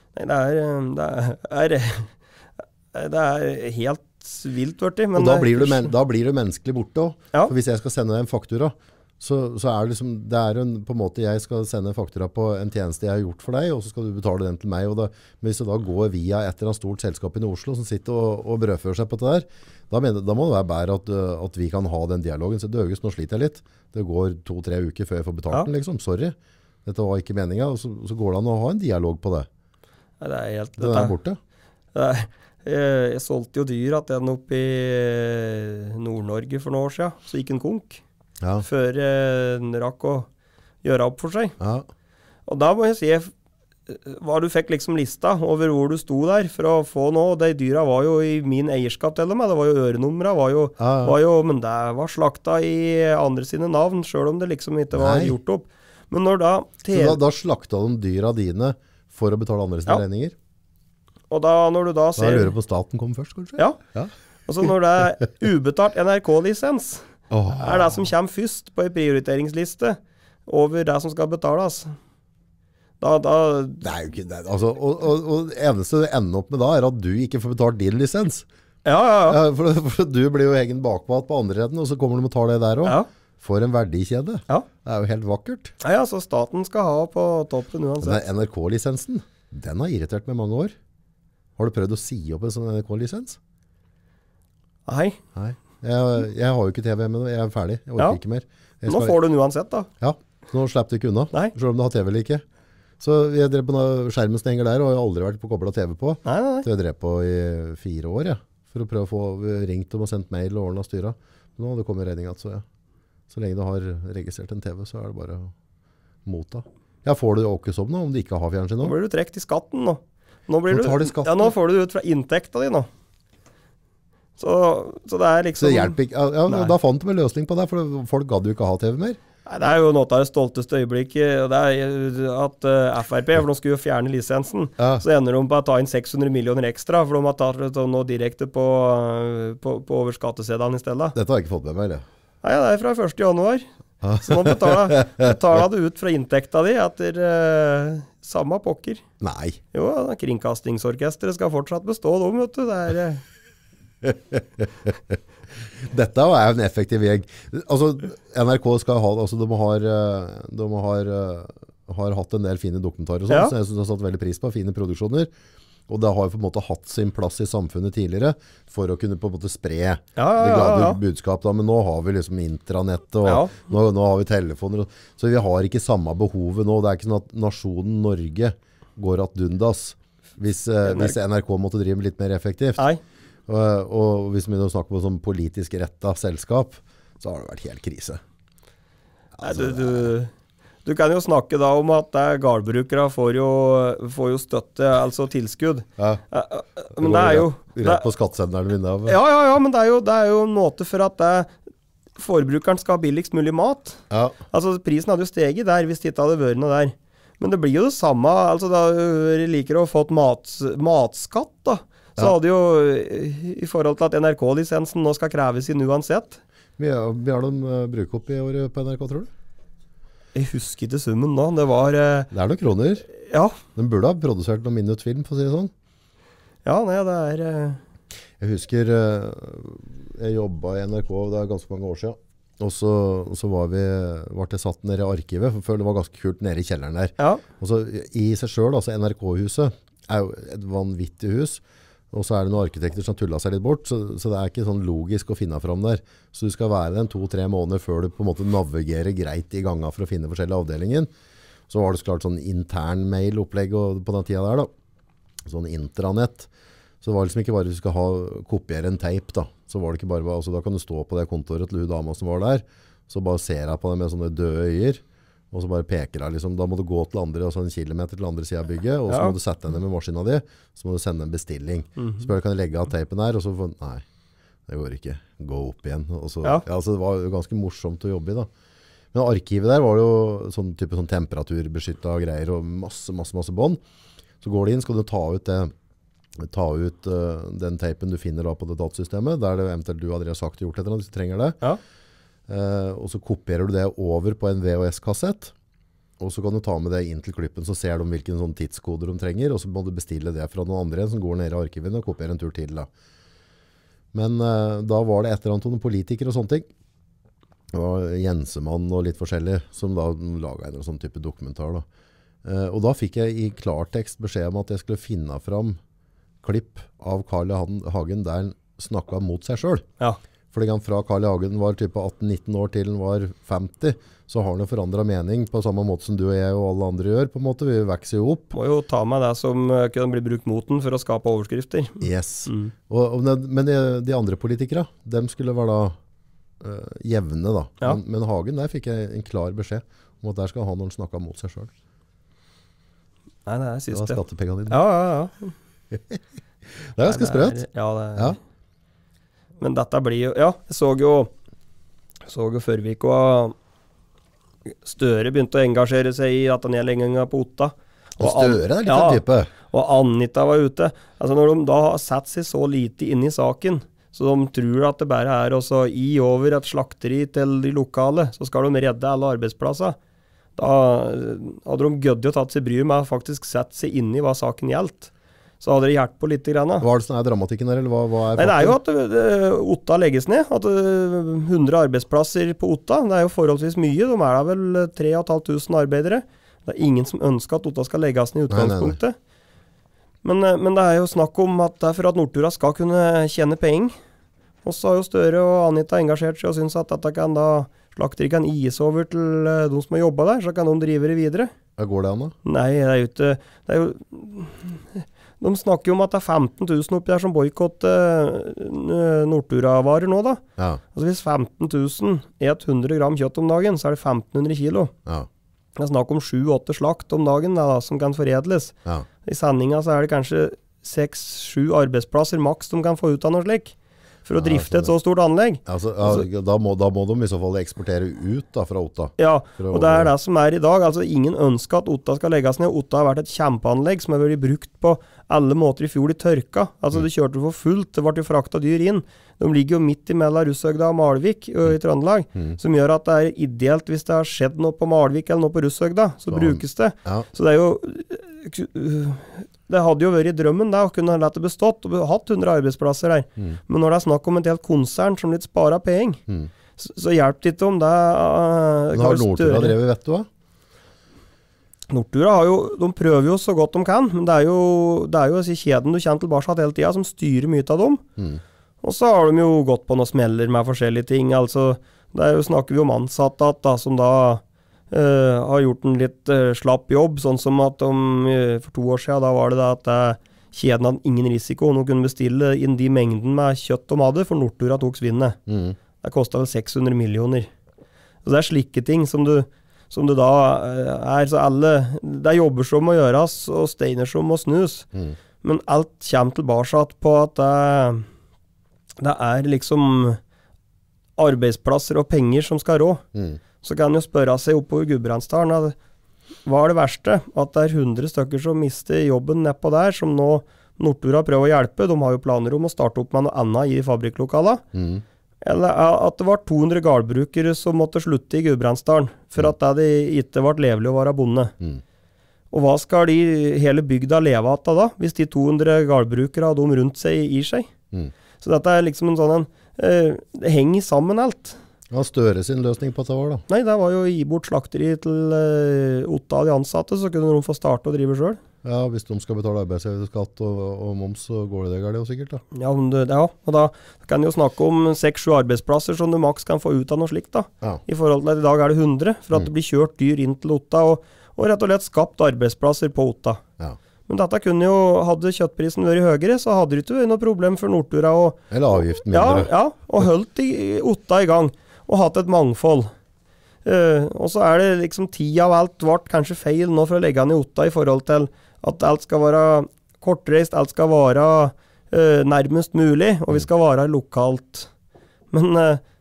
Nei, det helt vilt vært det. Og da blir du menneskelig borte også. Ja. For hvis jeg skal sende deg en faktura, så det liksom, på en måte jeg skal sende en faktura på en tjeneste jeg har gjort for deg, og så skal du betale den til meg. Og men hvis du da går via et eller annet stort selskap i Oslo som sitter og brødfører seg på det der, da må det være bedre at vi kan ha den dialogen. Så Døges, nå sliter jeg litt. Det går 2-3 uker før jeg får betalt den, liksom. Sorry. Dette var ikke meningen. Og så går det an å ha en dialog på det. Det helt... Den borte. Jeg solgte jo dyr at den oppe i Nord-Norge for noen år siden, så gikk en konk. Ja. Før den rakk å gjøre opp for seg. Ja. Og da må jeg si hva du fikk liksom lista over hvor du sto der for å få noe. De dyra var jo i min eierskap til dem, det var jo ørenumre, men det var slakta i andre sine navn, selv om det liksom ikke var gjort opp. Men når da slakta de dyra dine for å betale andre sine regninger? Og når du da ser... Da lurer på staten kom først, kanskje? Ja. Og så når det ubetalt NRK-lisens, det som kommer først på en prioriteringsliste over det som skal betales. Det jo ikke det. Altså, og det eneste du ender opp med da, at du ikke får betalt din lisens. Ja. For du blir jo egen bakpå andre redden, og så kommer de og tar det der også. Ja. For en verdikjede. Ja. Det jo helt vakkert. Ja, så staten skal ha på toppen uansett. Den NRK-lisensen, den har irritert meg mange år. Har du prøvd å si opp en sånn NRK-lisens? Nei. Jeg har jo ikke TV hjemme, jeg er ferdig. Jeg orker ikke mer. Nå får du den uansett da. Ja, nå slipper du ikke unna. Nei. Selv om du har TV eller ikke. Så jeg drev på skjermen som henger der, og jeg har aldri vært på koblet TV på. Nei. Så jeg drev på i 4 år, ja. For å prøve å få ringt dem og sendt mail og ordnet styret. Nå hadde det kommet redning, så ja. Så lenge du har registrert en TV, så er det bare å motta. Ja, får du åke som nå, om du ikke har fjernsyn nå? Nå blir du trekt i skatten nå. Nå tar de skatten. Ja, nå får du det ut fra inntekta di nå. Så det er liksom... Så det hjelper ikke. Ja, da fant de en løsning på det, for folk gadd jo ikke ha TV mer. Nei, det er jo noe av det stolteste øyeblikket, og det er at FRP, for de skulle jo fjerne lisensen, så ender de på å ta inn 600 millioner ekstra, for de har tatt noe direkte på over skattesedelen i stedet. Dette har jeg ikke fått med meg, eller? Nei, det er fra 1. januar. Så nå betaler du ut fra inntekta di etter samme pokker. Nei. Jo, kringkastingsorkestret skal fortsatt bestå, vet du. Det er... Dette er jo en effektiv vei. Altså, NRK skal ha, altså de har hatt en del fine dokumentarer og sånt, så jeg synes de har satt veldig pris på, fine produksjoner. Og det har jo på en måte hatt sin plass i samfunnet tidligere for å kunne på en måte spre det glade budskap. Da. Men nå har vi liksom intranett, og nå har vi telefoner. Så vi har ikke samme behovet nå. Det er ikke sånn at nasjonen Norge går at dundas hvis NRK måtte drive litt mer effektivt. Nei. Og hvis vi nå snakker om sånn politisk rettet selskap, så har det vært helt krise. Altså, du kan jo snakke da om at gårdbrukere får jo støtte, altså tilskudd. Ja, men det er jo... Rett på skattesenderen min. Ja, men det er jo en måte for at forbrukeren skal ha billigst mulig mat. Ja. Altså, prisen hadde jo steget der hvis det ikke hadde vært noe der. Men det blir jo det samme, altså da liker å ha fått matskatt da. Så hadde jo, i forhold til at NRK-lisensen nå skal kreves inn uansett. Mye har de brukt opp i året på NRK, tror du? Jeg husker ikke summen nå. Det var... det er noen kroner. Ja. De burde ha produsert noen minuttfilm, for å si det sånn. Ja, nei, det er... Jeg husker jeg jobbet i NRK, det er ganske mange år siden. Og så ble jeg satt nede i arkivet, for det var ganske kult nede i kjelleren der. Ja. Og så i seg selv, altså NRK-huset, er jo et vanvittig hus. Og så er det noen arkitekter som tullet seg litt bort, så det er ikke sånn logisk å finne fram der. Så du skal være den 2-3 måneder før du på en måte navigerer greit i gangen for å finne forskjellige avdelinger. Så var det så klart sånn intern mail-opplegg på den tiden der da. Sånn intranett. Så det var liksom ikke bare du skal kopiere en teip da. Så var det ikke bare, altså da kan du stå på det kontoret til hun dama som var der, så bare ser jeg på det med sånne døde øyer, og så bare peker jeg liksom, da må du gå til andre, altså 1 kilometer til andre siden av bygget, og så må du sette henne med maskinen di, så må du sende en bestilling. Så spør du, kan jeg legge av teipen her? Og så får nei, det går ikke. Gå opp igjen. Og så, så det var jo ganske morsomt å jobbe i da. Men arkivet der var jo sånn type sånn temperaturbeskyttet greier, og masse bånd. Så går du inn, skal du ta ut den teipen du finner da på det datasystemet, der det eventuelt du hadde sagt og gjort et eller annet, hvis du trenger det. Ja. Og så kopierer du det over på en VHS-kassett, og så kan du ta med det inn til klippen, så ser de hvilken sånn tidskoder de trenger, og så må du bestille det fra noen andre som går ned i arkiven og kopierer en tur til da. Men da var det et eller annet om politikere og sånne ting. Det var Jensemann og litt forskjellig som da laget en sånn type dokumentar da. Og da fikk jeg i klartekst beskjed om at jeg skulle finne fram klipp av Carl I. Hagen der han snakket mot seg selv. Ja. Fordi han fra Carl I. Hagen var type 18-19 år til han var 50, så har han forandret mening på samme måte som du og jeg og alle andre gjør, på en måte. Vi vekser jo opp. Må jo ta med det som kan bli brukt mot den for å skape overskrifter. Yes. Men de andre politikere, de skulle være da jevne da. Ja. Men Hagen, der fikk jeg en klar beskjed om at der skal han når han snakket mot seg selv. Nei, det er siste. Det var skattepengene dine. Ja. Det er ganske sprøtt. Ja, det er... Ja. Men dette blir jo, jeg så jo Førvik og Støre begynte å engasjere seg i at nedleggingen på Otta. Og Støre er litt en type. Og Anita var ute. Altså når de da har satt seg så lite inn i saken, så de tror at det bare er å gi over et slakteri til de lokale, så skal de redde alle arbeidsplasser. Da hadde de gødde og tatt seg bry med å faktisk sette seg inn i hva saken gjeldt. Så hadde det hjulpet på litt grann. Hva er det som er dramatikken der, eller hva er Nei, det er jo at Otta legges ned, at 100 arbeidsplasser på Otta, det er jo forholdsvis mye, de er da vel 3 500 arbeidere. Det er ingen som ønsker at Otta skal legges ned i utgangspunktet. Men det jo snakk om at det for at Nortura skal kunne tjene penger. Og så har jo Støre og Anita engasjert seg og synes at dette kan da slakteri kan gis over til de som har jobbet der, så kan de drive det videre. Hva går det an da? Nei, det jo de snakker jo om at det 15 000 oppi der som boykotter Nortura-varer nå da. Ja. Altså hvis 15 000 100 gram kjøtt om dagen, så det 1500 kilo. Ja. Det snakk om 7-8 slakt om dagen da, som kan foredles. Ja. I sendinga så det kanskje 6-7 arbeidsplasser maks de kan få ut av noe slik. For å drifte et så stort anlegg. Da må de i så fall eksportere ut da, fra Otta. Ja, og det det som i dag. Altså, ingen ønsker at Otta skal legges ned. Otta har vært et kjempeanlegg som har vært brukt på alle måter i fjor i tørka. Altså, det kjørte for fullt, det ble jo frakta dyr inn. De ligger jo midt imellom Russhøgda og Malvik i Trøndelag, som gjør at det ideelt hvis det har skjedd noe på Malvik eller noe på Russhøgda, så brukes det. Ja. Så det jo... Det hadde jo vært i drømmen da, å kunne ha lett det bestått og hatt 100 arbeidsplasser her. Men når det snakk om et helt konsern som litt sparer penger, så hjelper det ikke om det. Men har Nortura drevet, vet du hva? Nortura de prøver jo så godt de kan, men det jo kjeden du kjenner tilbake hele tiden som styrer mye av dem. Og så har de jo gått på noen smeller med forskjellige ting. Altså, snakker vi om ansatte da, som da har gjort en litt slapp jobb, sånn som at for 2 år siden da var det at kjeden hadde ingen risiko, og de kunne bestille inn de mengden med kjøtt de hadde, for Nortura tok svinnet. Det kostet vel 600 millioner. Så det slike ting som du da så alle, det jobber som må gjøres, og steiner som må snus. Men alt kommer tilbake på at det liksom arbeidsplasser og penger som skal rå. Så kan jo spørre seg oppover Gudbrandsdalen, hva det verste? At det 100 stykker som mister jobben nedpå der, som nå Nortura prøver å hjelpe. De har jo planer om å starte opp med noe annet i fabrikklokalet. Eller at det var 200 gårdbrukere som måtte slutte i Gudbrandsdalen, for at det ikke ble levelig å være bonde. Og hva skal de hele bygda leve av da, hvis de 200 gårdbrukere har de rundt seg i seg? Så dette liksom en sånn, det henger sammen alt. Hva Støre sin løsning på dette var da? Nei, det var jo å gi bort slakteri til Otta av de ansatte, så kunne de få starte og drive selv. Ja, hvis de skal betale arbeidsskatt og moms, så går det jo sikkert da. Ja, og da kan de jo snakke om 6-7 arbeidsplasser som du maks kan få ut av noe slikt da. Ja. I forhold til at i dag det 100, for at det blir kjørt dyr inn til Otta, og rett og slett skapt arbeidsplasser på Otta. Ja. Men dette kunne jo, hadde kjøttprisen vært høyere, så hadde det ikke vært noe problem for Nortura. Eller avgiften mindre. Ja, og holdt Otta i gang. Og hatt et mangfold. Og så det liksom tida av alt ble kanskje feil nå for å legge den i Otta i forhold til at alt skal være kortreist, alt skal være nærmest mulig, og vi skal være lokalt. Men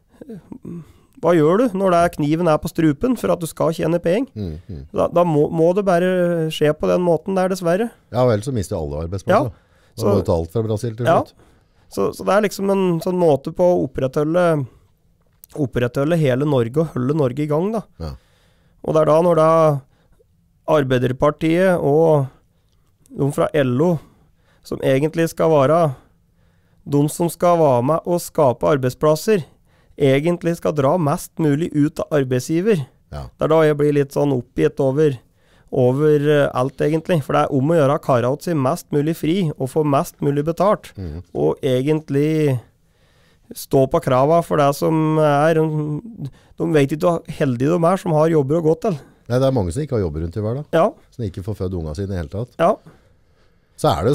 hva gjør du når kniven på strupen for at du skal tjene penger? Da må det bare skje på den måten der, dessverre. Ja, vel så mister alle arbeidsplasser. Ja, så, det var jo alt fra Brasil til slutt. Ja, så det liksom en sånn måte på å opprettholde hele Norge og holde Norge i gang da. Ja. Og det da når Arbeiderpartiet og de fra LO som egentlig skal være de som skal være med og skape arbeidsplasser egentlig skal dra mest mulig ut av arbeidsgiver. Ja. Det da jeg blir litt sånn oppgitt over alt egentlig, for det om å gjøre karat seg mest mulig fri og få mest mulig betalt og egentlig stå på krava for det som de vet ikke hvor heldige de som har jobber å gå til. Nei, det mange som ikke har jobber rundt i hver da. Ja. Som ikke får født unga sine i hele tatt. Ja. Så det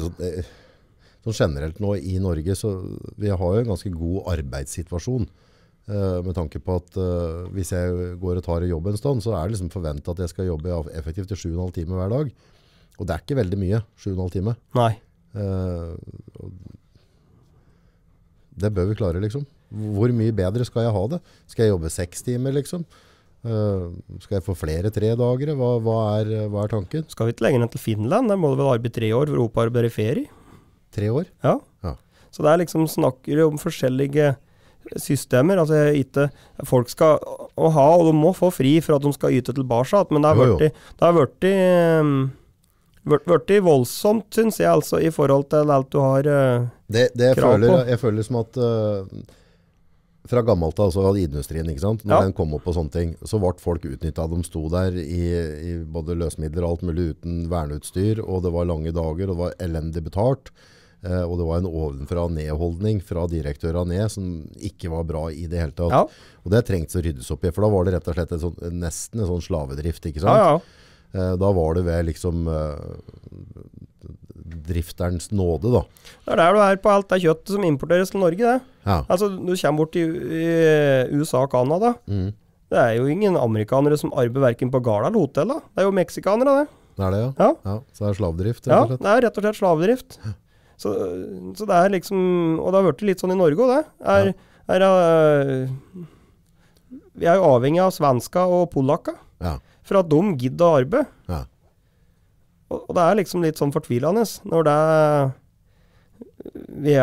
sånn generelt nå i Norge, så vi har jo en ganske god arbeidssituasjon. Med tanke på at hvis jeg går og tar jobb en stund, så det liksom forventet at jeg skal jobbe effektivt til 7,5 timer hver dag. Og det ikke veldig mye, 7,5 timer. Nei. Det bør vi klare, liksom. Hvor mye bedre skal jeg ha det? Skal jeg jobbe 6 timer, liksom? Skal jeg få flere 3 dager? Hva er tanken? Skal vi ikke legge ned til Finland? Der må du vel arbeide 3 år for å opparbeide ferie. 3 år? Ja. Ja. Så det liksom snakker om forskjellige systemer. Altså ikke, folk skal ha, og de må få fri for at de skal yte tilbake. Men det har vært voldsomt, synes jeg, altså, i forhold til alt du har krav på. Jeg føler som at fra gammelt av, så hadde industrien, ikke sant? Når den kom opp og sånne ting, så ble folk utnyttet. De sto der i både løsmidler og alt mulig uten verneutstyr, og det var lange dager, og det var elendig betalt, og det var en ovenfra-nedholdning fra direktøren ned som ikke var bra i det hele tatt. Og det trengtes å ryddes opp i, for da var det rett og slett nesten en sånn slavedrift, ikke sant? Da var det ved liksom drifterens nåde da. Det der du på alt det kjøttet som importeres til Norge, det. Altså, du kommer bort i USA og Kanada. Det jo ingen amerikanere som arbeider hverken på gala eller hotell da. Det jo meksikanere, det. Det det, ja. Så det slavedrift. Ja, det rett og slett slavedrift. Så det liksom, og det har vært litt sånn i Norge også, det. Vi jo avhengig av svenska og polakker. For at de gidder å arbeide. Og det liksom litt sånn fortvilende når vi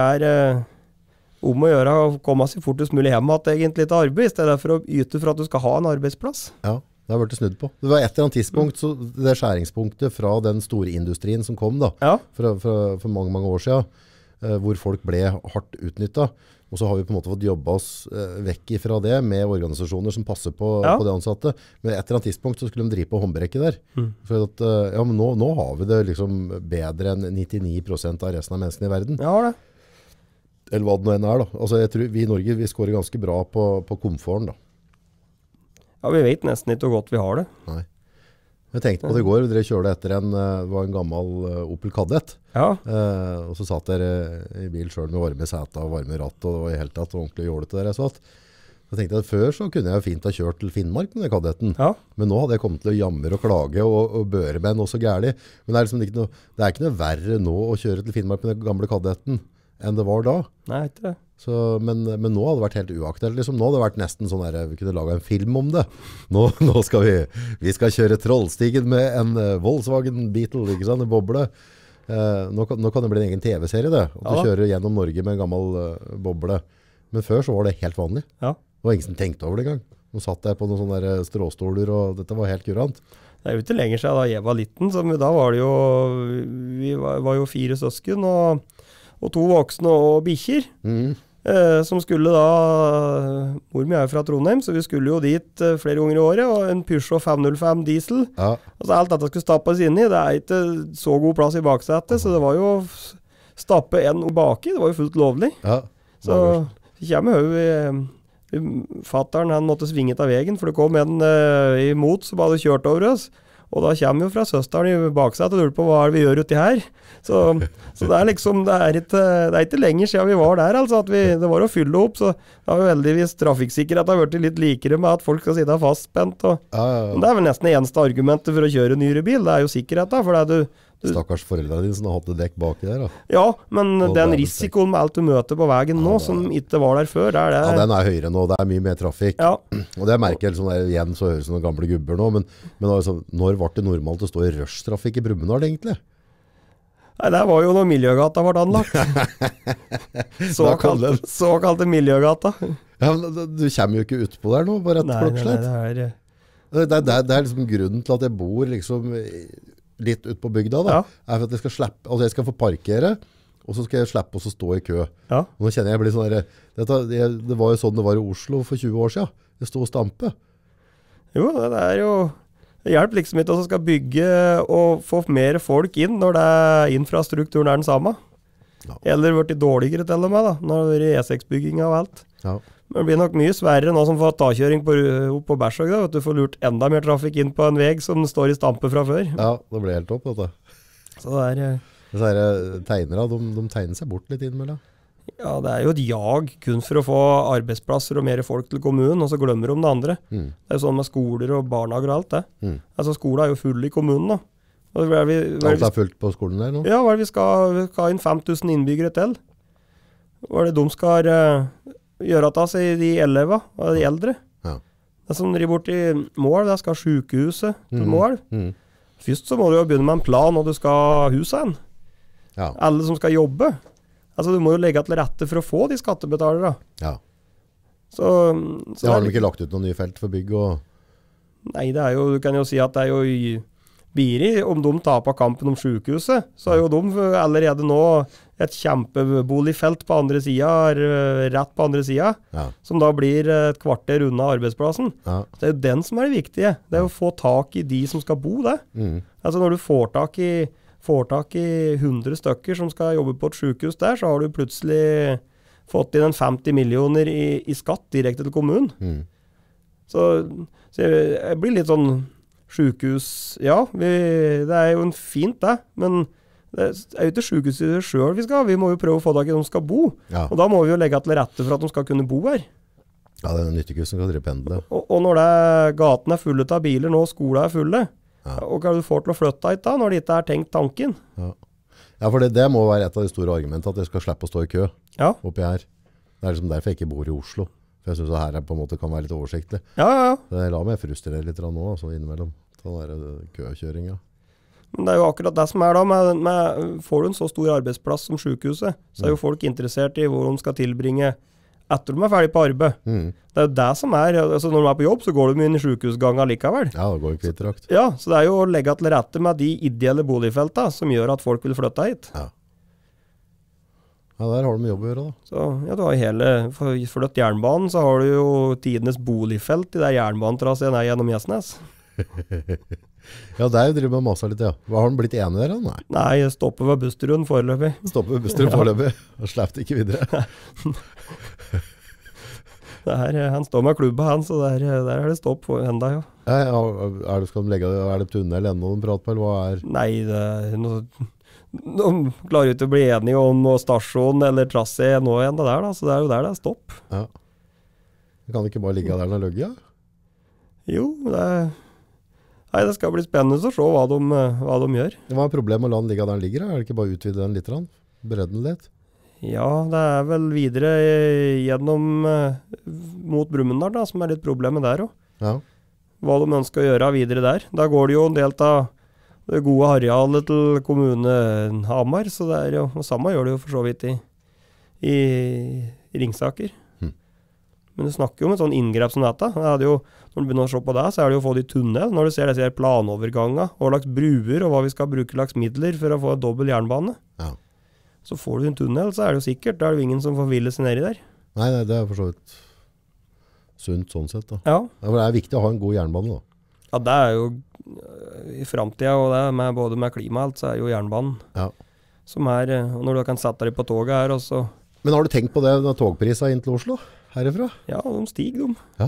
om å gjøre å komme seg fortest mulig hjemme at egentlig til arbeid, i stedet for å yte for at du skal ha en arbeidsplass. Ja, det har vært snudd på. Det var et eller annet tidspunkt, så det skjæringspunktet fra den store industrien som kom da, for mange, mange år siden, hvor folk ble hardt utnyttet. Og så har vi på en måte fått jobba oss vekk ifra det med organisasjoner som passer på de ansatte. Men et eller annet tidspunkt så skulle de drive på håndbrekket der. For at, men nå har vi det liksom bedre enn 99% av resten av menneskene i verden. Ja, det. Eller hva det nå da. Altså jeg tror vi i Norge, vi skårer ganske bra på komforten da. Ja, vi vet nesten ikke hvor godt vi har det. Nei. Jeg tenkte på det i går, dere kjørte etter det var en gammel Opel Kadett. Og så satt dere i bil selv med varme seta og varme ratt, og det var i hele tatt ordentlig jålete der jeg satt. Så tenkte jeg at før så kunne jeg fint ha kjørt til Finnmark med den Kadetten. Men nå hadde jeg kommet til å jammer og klage og børe med den også gærlig. Men det liksom ikke noe verre nå å kjøre til Finnmark med den gamle Kadetten enn det var da. Nei, ikke det. Så, men nå hadde det vært helt uaktuelt. Liksom. Nå hadde det vært nesten sånn der, vi kunne lage en film om det. Nå skal vi skal kjøre Trollstigen med en Volkswagen Beetle, ikke sant, en boble. Nå kan det bli en egen TV-serie det, at du kjører gjennom Norge med en gammel boble. Men før så var det helt vanlig. Det var ingen som tenkte over det engang. Nå satt jeg på noen sånne der stråstoler, og dette var helt kurant. Det jo ikke lenger siden da jeg var liten, så da var det jo, vi var jo 4 søsken, og 2 voksne og bikkjer. Som skulle da, mor mi fra Trondheim, så vi skulle jo dit flere ganger i året, og en Peugeot 505 diesel. Og så alt dette skulle stappes inn i, det ikke så god plass i baksetet, så det var jo stappe en baki, det var jo fullt lovlig. Så kommer jo fatteren, han måtte svinge av veien, for det kom en imot som hadde kjørt over oss. Og da kommer jo fra søsteren i baksetet og lurer på hva vi gjør uti her. Så det liksom, det ikke lenger siden vi var der, altså, at det var å fylle opp, så det har jo veldigvis trafikksikkerhet har vært litt likere med at folk skal sitte fastspent. Men det vel nesten det eneste argumentet for å kjøre nyere bil, det jo sikkerhet da, for det Stakkars foreldrene dine som har hatt det dekk baki der da. Ja, men den risikoen med alt du møter på veien nå, som ikke var der før, det Ja, den høyere nå, det mye mer trafikk. Og det merker jeg sånn der, igjen så høres det noen gamle gubber nå, men altså, når var det normalt å stå i rushtrafikk i Brumunddal egentlig? Nei, det var jo når Miljøgata var anlagt. Såkalte Miljøgata. Ja, men du kommer jo ikke ut på der nå, bare rett klokkeslett. Nei, det liksom grunnen til at jeg bor liksom litt ut på bygda da, for at jeg skal slippe, altså jeg skal få parkere, og så skal jeg slippe å stå i kø. Og nå kjenner jeg blir sånn der, det var jo sånn det var i Oslo for 20 år siden. Det stod og stampe. Jo, det jo, det hjelper liksom ikke at du skal bygge og få mer folk inn når infrastrukturen den samme. Eller vært dårligere til og med da, når det E6-bygginga og alt. Men det blir nok mye sverre nå som får takkjøring opp på Bærsjøk da, at du får lurt enda mer trafikk inn på en veg som står i stampe fra før. Ja, det blir helt topp dette. Så det Disse tegnere, de tegner seg bort litt innimellom. Ja, det jo et jag kun for å få arbeidsplasser og mer folk til kommunen, og så glemmer de det andre. Det jo sånn med skoler og barnehager og alt det. Altså skolen jo full i kommunen da. Alt fullt på skolen der nå? Ja, vi skal ha inn 5000 innbyggere til. Hva det de skal gjøre til seg de elevene og de eldre? Det som driver bort i mål, det skal sykehuset til mål. Først så må du jo begynne med en plan når du skal ha huset igjen. Alle som skal jobbe. Altså du må jo legge til rette for å få de skattebetalere. Så har de ikke lagt ut noen nye felt for bygg og... Nei, det jo, du kan jo si at det jo Biri, om de taper kampen om sykehuset, så jo de allerede nå et kjempeboligfelt på andre siden, rett på andre siden, som da blir et kvarter unna arbeidsplassen. Det er jo den som er det viktige. Det er å få tak i de som skal bo der. Altså når du får tak i 100 stykker som skal jobbe på et sykehus der, så har du plutselig fått inn en 50 millioner i skatt direkte til kommunen. Så jeg blir litt sånn sykehus, ja, det er jo en fint det, men det er jo ikke sykehuset selv vi skal ha. Vi må jo prøve å få tak i de som skal bo. Og da må vi jo legge til rette for at de skal kunne bo her. Ja, det er en nyttekus som kan drive pendle. Og når gaten er fulle av biler nå, skolen er fulle, og hva du får til å flytte hit da, når det ikke er tenkt tanken? Ja, for det må være et av de store argumentene, at jeg skal slippe å stå i kø oppi her. Det er liksom derfor jeg ikke bor i Oslo. For jeg synes at her på en måte kan være litt oversiktlig. Så jeg lar meg frustrere litt nå, altså innimellom. Den der køkjøringen. Men det er jo akkurat det som er da, får du en så stor arbeidsplass som sykehuset, så er jo folk interessert i hvor de skal tilbringe etter de er ferdig på arbeid. Det er jo det som altså når de er på jobb, så går de inn i sykehusgangen likevel. Ja, det går jo kvitterakt. Ja, så det er jo å legge til rette med de ideelle boligfeltene som gjør at folk vil flytte hit. Ja, der har de jobb å gjøre da. Så, ja, du har for dette jernbanen, så har du jo tidenes boligfelt i det jernbanetraseen gjennom Gjesnes. Ja, det er jo driver med massa litt, ja. Hva har den blitt enig der da? Nei, jeg stopper ved Busterud foreløpig. Stopper ved Busterud foreløpig, og slipper ikke videre. Han står med klubba han, så der er det stopp enda, ja. Er det tunnel enda de prater på, eller hva er? Nei, det er noe... De klarer ikke å bli enige om stasjon eller trassé nå igjen det der da, så det er jo der det er stopp. Ja. Det kan ikke bare ligge der den er løgget? Jo, det skal bli spennende å se hva de gjør. Hva er problemet med å la den ligge der den ligger? Er det ikke bare å utvide den litt? Bredde den litt? Ja, det er vel videre gjennom mot Brumunddal da, som er litt problemet der også. Ja. Hva de ønsker å gjøre videre der. Da går det jo en del av det gode arealet til kommune Hamar, så det er jo, og samme gjør det jo for så vidt i Ringsaker. Men du snakker jo om et sånn inngrep som dette. Når du begynner å se på det, så er det jo å få det i tunnel. Når du ser disse planoverganger, hva slags bruer og hva vi skal bruke slags midler for å få en dobbelt jernbane. Ja. Så får du en tunnel, så er det jo sikkert. Da er det jo ingen som får ville seg nedi der. Nei, det er for så vidt sunt sånn sett da. Ja. For det er viktig å ha en god jernbane da. Ja, det er jo i fremtiden, og det er både med klima og alt, så er jo jernbanen. Ja. Som når du kan sette deg på toget her, og så... Men har du tenkt på det, når togprisen inn til Oslo, herifra? Ja, de stiger, de. Ja,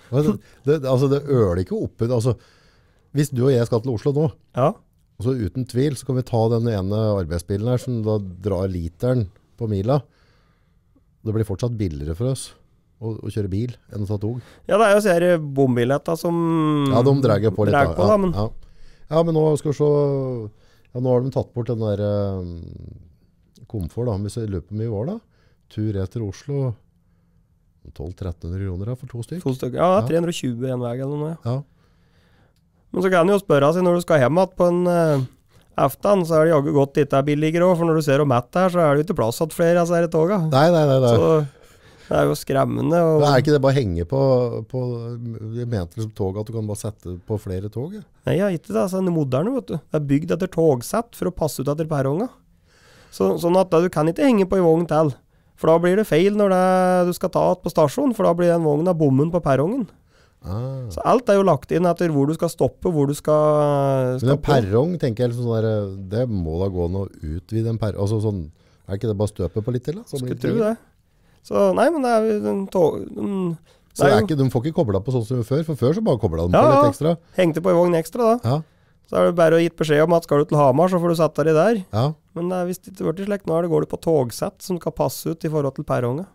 det øler ikke oppe. Altså, hvis du og jeg skal til Oslo nå, så uten tvil, så kan vi ta den ene arbeidsbilen her, som da drar literen på mila. Det blir fortsatt billigere for oss å kjøre bil enn å ta tog. Ja, det er jo ser bombilletter som... Ja, de drar på litt. Ja, men nå skal vi se... Ja, nå har de tatt bort den der komfort da, hvis jeg lurer på mye var da. Tur etter Oslo, 1200-1300 kroner da, for 2 stykker. 2 stykker, ja, 320 en vei eller noe. Ja. Men så kan du jo spørre seg, når du skal hjem på en aften, så er det jaggu godt litt billigere også, for når du ser om mett her, så er det jo ikke plass at flere av disse toga. Nei. Så det er jo skremmende. Det er ikke det bare henge på jeg mente liksom tog, at du kan bare sette på flere tog? Ja? Nei, ja, ikke det. Altså, det er moderne, vet du. Det er bygd etter togsett for å passe ut etter perronga. Sånn at du kan ikke henge på en vogn til. For da blir det feil når du skal ta på stasjon, for da blir den vognen av bommen på perrongen. Så alt er jo lagt inn etter hvor du skal stoppe, hvor du skal Men en perrong, tenker jeg, liksom sånn der, det må da gå noe utvide en perrong. Altså sånn, er ikke det bare støpe på litt til da? Skulle tro det. Så nei, men det er jo så det er ikke, de får ikke koblet på sånn som før, for før så bare koblet de på litt ekstra. Hengte på en vogn ekstra da. Ja. Så er det bare å gitt beskjed om at skal du til Hamar, så får du sette deg der. Ja. Men det er visst ikke vært slekt. Nå går det på togsett som skal passe ut i forhold til perronga.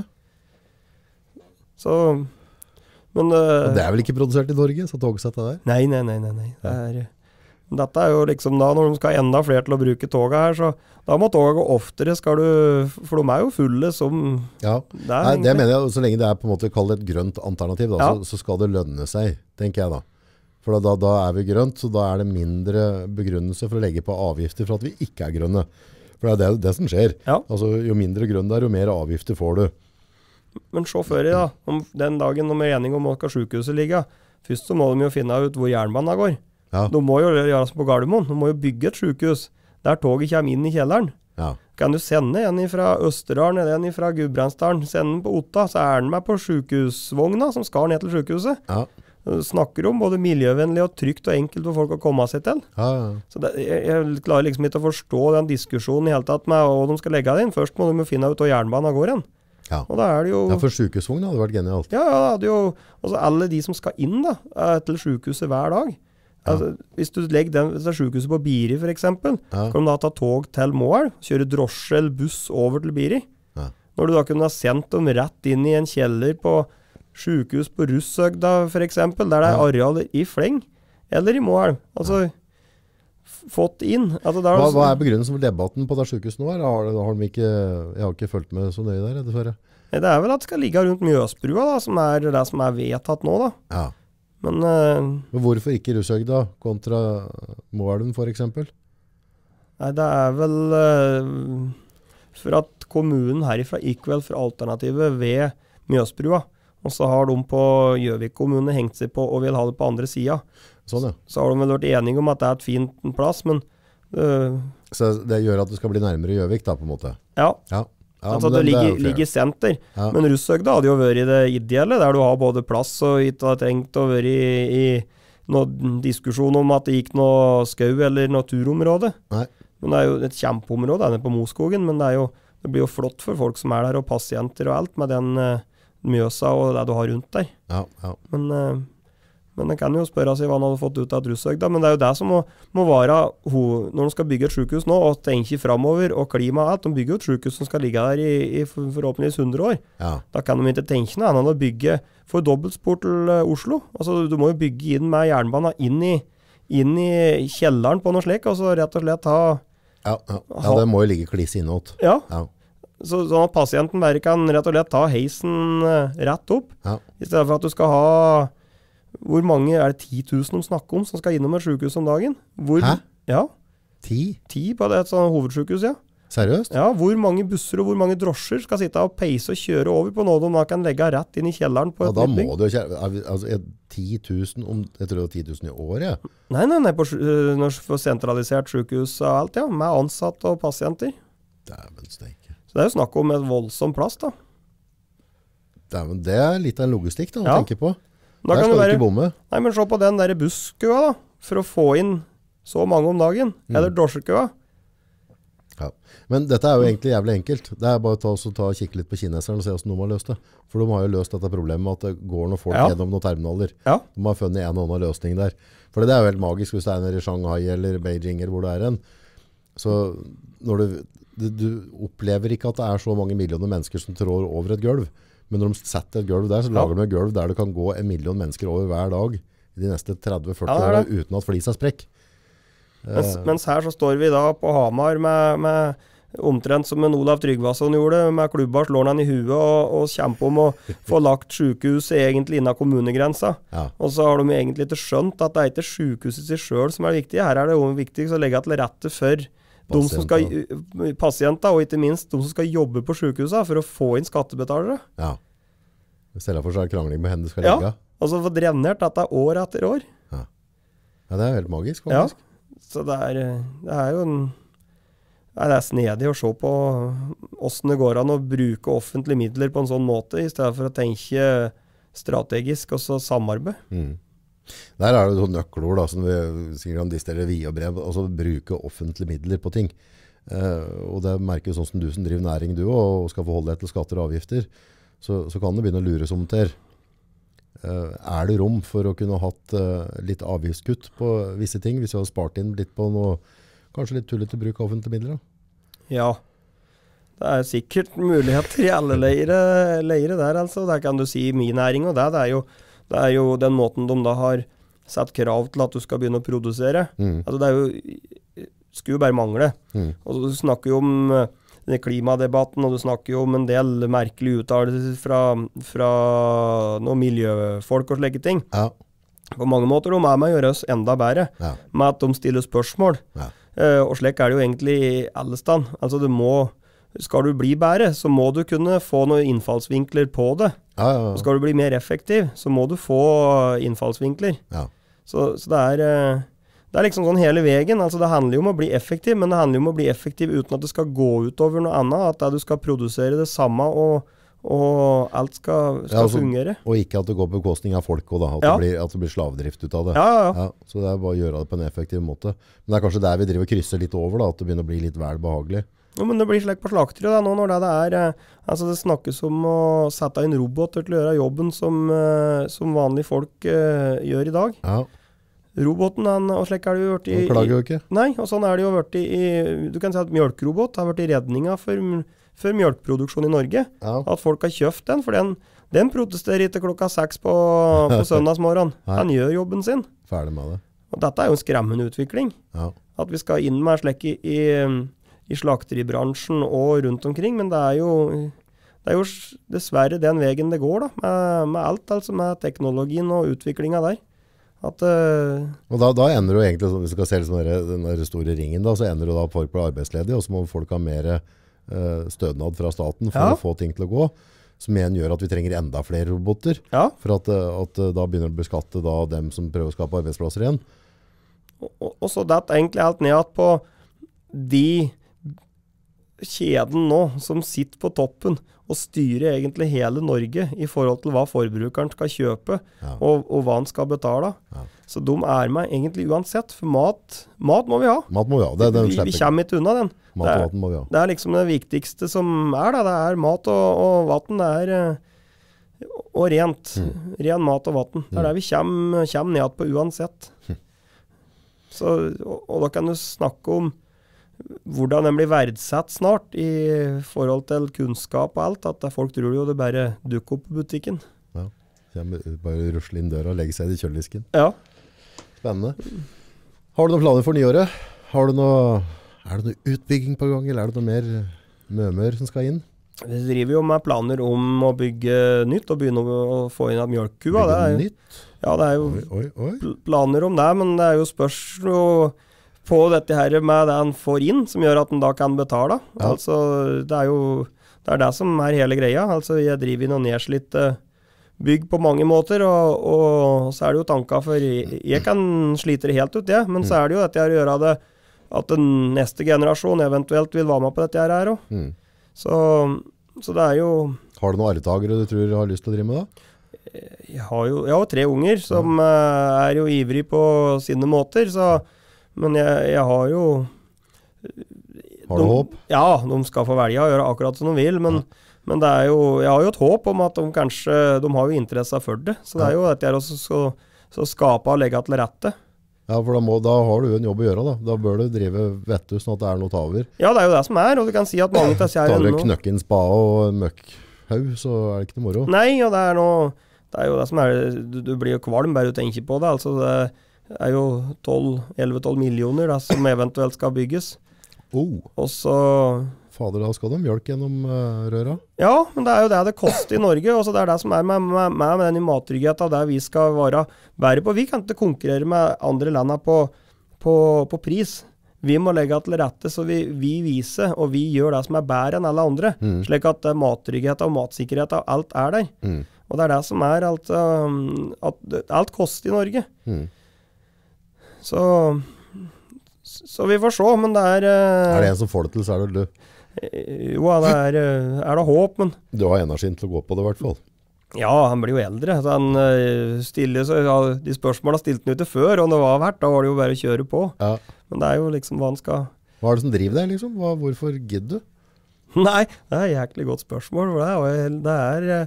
Så, men... det er vel ikke produsert i Norge, så togsettet der? Nei. Dette er jo liksom da, når de skal enda flere til å bruke toget her, så da må toget gå oftere, for de er jo fulle som... Ja, det mener jeg, så lenge det er på en måte kalt et grønt alternativ, da, så skal det lønne seg, tenker jeg da. For da er vi grønt, så da er det mindre begrunnelse for å legge på avgifter for at vi ikke er grønne. For det er det som skjer. Ja. Altså, jo mindre grønn det er, jo mer avgifter får du. Men sjåfører da, om den dagen de er enige om hvor skal sykehuset ligge, først så må de jo finne ut hvor jernbanen går. Ja. De må jo gjøre som på Gardermoen. De må jo bygge et sykehus der toget kommer inn i kjelleren. Ja. Kan du sende en fra Østerdalen eller en fra Gudbrandsdalen, sende den på Otta, så den med på sykehusvogna som skal ned til sykehuset. Ja. Snakker om både miljøvennlig og trygt og enkelt for folk å komme seg til. Ja. Så jeg klarer liksom ikke å forstå den diskusjonen i hele tatt med hva de skal legge det inn. Først må de finne ut hvor jernbanen går hen. Ja. Og da det jo... Ja, for sykehusvogn hadde vært genialt. Ja, det hadde jo... Altså alle de som skal inn da, til sykehuset hver dag. Altså, hvis du legger den sykehuset på Biri for eksempel, så kan du da ta tog til Moelv, kjøre drosje eller buss over til Biri. Ja. Når du da kunne ha sendt dem rett inn i en kjeller på sykehus på Russøgda for eksempel, der det arealer i Fleng, eller i Moelv. Altså... fått inn. Altså, hva begrunnelsen for debatten på det sykehuset nå? Jeg har ikke fulgt med så nøye der, dessverre. Det vel at det skal ligge rundt Mjøsbrua, da, som det som vedtatt nå. Da. Ja. Men hvorfor ikke Russøgda kontra Moelven, for eksempel? Nei, det vel for at kommunen herifra gikk vel for alternativet ved Mjøsbrua. Og så har de på Gjøvik kommune hengt seg på og vil ha det på andre siden. Sånn, ja. Så har de vel vært enige om at det et fint plass, men... så det gjør at det skal bli nærmere Gjøvik da, på en måte? Ja. Altså det ligger i senter. Ja. Men Russøgda hadde jo vært i det ideelle, der du har både plass og ikke har trengt å være i noen diskusjon om at det gikk noe skau eller naturområde. Nei. Men det jo et kjempeområde, denne på Moskogen, men det blir jo flott for folk som der, og pasienter og alt, med den Mjøsa og det du har rundt der. Ja. Men jeg kan jo spørre seg hva han hadde fått ut av et Russøgda, men det jo det som må være, når de skal bygge et sykehus nå, og tenke fremover, og klima og alt, de bygger jo et sykehus som skal ligge der i forhåpentligvis 100 år. Ja. Da kan de ikke tenke noe annet å bygge for dobbeltspor til Oslo. Altså, du må jo bygge inn med jernbanen inn i kjelleren på noe slik, og så rett og slett ha... Ja, det må jo ligge kliss innåt. Ja. Sånn at pasienten bare kan rett og slett ta heisen rett opp, i stedet for at du skal ha... Hvor mange det 10 000 de snakker om som skal innom et sykehus om dagen? Hæ? Ja. 10? 10 på det et sånt hovedsykehus, ja. Seriøst? Ja, hvor mange busser og hvor mange drosjer skal sitte og peise og kjøre over på noe de da kan legge rett inn i kjelleren på et da må det jo altså 10 000, jeg tror det var 10 000 i år, ja. Nei, for sentralisert sykehus og alt, ja, med ansatte og pasienter. Dæven steike. Så det jo snakk om et voldsom plass, da. Dæven, det litt av en logistikk da, å tenke på. Da der skal du ikke bomme. Nei, men se på den der busskøa da, for å få inn så mange om dagen, eller drosjekøa. Ja, men dette jo egentlig jævlig enkelt. Det bare å ta og kikke litt på kineserne og se hvordan de har løst det. For de har jo løst dette problemet med at det går noen folk gjennom noen terminaler. Ja. De har funnet en og annen løsning der. For det jo helt magisk hvis det nede i Shanghai eller Beijing eller hvor det en. Så når du opplever ikke at det så mange millioner mennesker som trår over et gulv. Men når de setter et gulv der, så lager de et gulv der det kan gå 1 million mennesker over hver dag i de neste 30-40 årene uten at flisa sprekk. Mens her så står vi da på Hamar med omtrent som en Olav Tryggvason gjorde, med klubba slår han i huet og kjemper om å få lagt sykehuset egentlig innan kommunegrensa. Ja. Og så har de egentlig ikke skjønt at det ikke sykehuset i seg selv som viktig. Her det jo viktig å legge til rette for de som skal, pasienter, og ikke minst de som skal jobbe på sykehuset for å få inn skattebetalere. Ja. I stedet for så krangling med henne du skal legge. Ja, og så få drenert dette år etter år. Ja, det helt magisk, faktisk. Ja, så det jo en... Det snedig å se på hvordan det går an å bruke offentlige midler på en sånn måte, i stedet for å tenke strategisk og så samarbeid. Der det jo nøkkelord da, som vi sikkert kan distillere via brev, altså bruke offentlige midler på ting. Og det merker sånn som du som driver næring du, og skal forholde deg til skatter og avgifter, så kan det begynne å lure som til. Det rom for å kunne ha hatt litt avgiftskutt på visse ting, hvis vi har spart inn litt på noe, kanskje litt tullete bruk av offentlige midler da? Ja, det sikkert muligheter i alle leire der, altså. Det kan du si i min næring, og det jo den måten de da har satt krav til at du skal begynne å produsere. Altså det skulle jo bare mangle. Og du snakker jo om denne klimadebatten, og du snakker jo om en del merkelige uttalelser fra noen miljøfolk og slike ting. Ja. På mange måter de med å gjøre oss enda bedre, med at de stiller spørsmål. Ja. Og slik det jo egentlig i alle stand. Altså skal du bli bedre, så må du kunne få noen innfallsvinkler på det. Ja. Og skal du bli mer effektiv, så må du få innfallsvinkler. Ja. Så det det liksom sånn hele veien. Altså det handler jo om å bli effektiv, men det handler jo om å bli effektiv uten at det skal gå utover noe annet. At du skal produsere det samme, og alt skal altså, fungere. Og ikke at det går på bekostning av folk også, da. At det blir slavedrift ut av det. Ja. Så det bare å gjøre det på en effektiv måte. Men det kanskje der vi driver og krysser litt over, da, at det begynner å bli litt vel behagelig. Ja, men det blir slik på slakteri da, nå når det altså det snakkes om å sette inn roboter til å gjøre jobben som vanlige folk gjør i dag. Ja. Roboten, og slik det jo vært Han klager jo ikke. Nei, og sånn det jo vært du kan si at mjølkerobot har vært i redninga for mjølkeproduksjon i Norge. Ja. At folk har kjøpt den, for den protesterer ikke klokka 6 på søndagsmorgen. Han gjør jobben sin. Ferdig med det. Og dette jo en skremmende utvikling. Ja. At vi skal inn med slik i slakteribransjen og rundt omkring, men det jo dessverre den veien det går da, med alt, altså med teknologien og utviklinga der. Og da ender du egentlig, hvis du skal se den der store ringen, da, så ender du da folk på arbeidsledige, og så må folk ha mer stønad fra staten for å få ting til å gå, som igjen gjør at vi trenger enda flere roboter, for at da begynner å beskatte da dem som prøver å skape arbeidsplasser igjen. Og så det egentlig alt ned på de kjeden nå som sitter på toppen og styrer egentlig hele Norge i forhold til hva forbrukeren skal kjøpe og hva han skal betale. Ja. Så de med egentlig uansett, for mat må vi ha. Mat må vi ha, vi kommer ikke unna den. Mat må vi ha. Det liksom det viktigste som da. Det mat og vatten, og rent. Ren mat og vatten. Det det vi kommer ned på uansett. Så, og da kan du snakke om hvordan den blir verdsatt snart i forhold til kunnskap og alt, at folk tror jo det bare dukker opp på butikken. Ja, bare rusle inn døra og legge seg i kjøledisken. Ja. Spennende. Har du noen planer for nyåret? Er det noe utbygging på gang, eller er det noe mer mømør som skal inn? Vi driver jo med planer om å bygge nytt og begynne å få inn av mjølkkua. Bygge nytt? Ja, det jo planer om det, men det jo spørsmål på dette her med det han får inn, som gjør at han da kan betale. Ja. Altså, det det som hele greia. Altså, jeg driver inn og nedslitt bygg på mange måter, og så det jo tanker for jeg kan slite det helt ut, men så det jo dette her å gjøre det at den neste generasjon eventuelt vil være med på dette her også. Så det jo... Har du noen arvtagere du tror har lyst til å drive med da? Jeg har 3 unger som jo ivrig på sine måter, men jeg har jo... Har du håp? Ja, de skal få velge å gjøre akkurat som de vil, men det jo... Jeg har jo et håp om at de har jo interesse for det, så det jo dette her også så skape og legge til rette. Ja, for da har du jo en jobb å gjøre da. Da bør du drive vettus sånn at det noe taver. Ja, det jo det som og du kan si at mange til seg tar du knøkken spa og møkkhaug, så det ikke noe moro. Nei, og det jo det som du blir jo kvalm bare du tenker på det, altså det jo 11-12 millioner da, som eventuelt skal bygges. Og så... Fader, da skal du mjølk gjennom røra? Ja, men det jo det koster i Norge, og så det det som med den i mattryggheten, der vi skal være bedre på. Vi kan ikke konkurrere med andre landene på pris. Vi må legge til rette, så vi viser, og vi gjør det som bedre enn alle andre, slik at mattryggheten og matsikkerheten og alt der. Og det det som at alt koster i Norge. Så vi får se, men det det en som får det til, så det du? Jo, det det håp, men... Du har energien til å gå på det i hvert fall. Ja, han blir jo eldre, så han stiller så de spørsmålene stilte han ute før, og det var verdt, da var det jo bare å kjøre på. Ja. Men det jo liksom hva han skal... Hva det som driver deg, liksom? Hvorfor gidder du? Nei, det et jæklig godt spørsmål. Det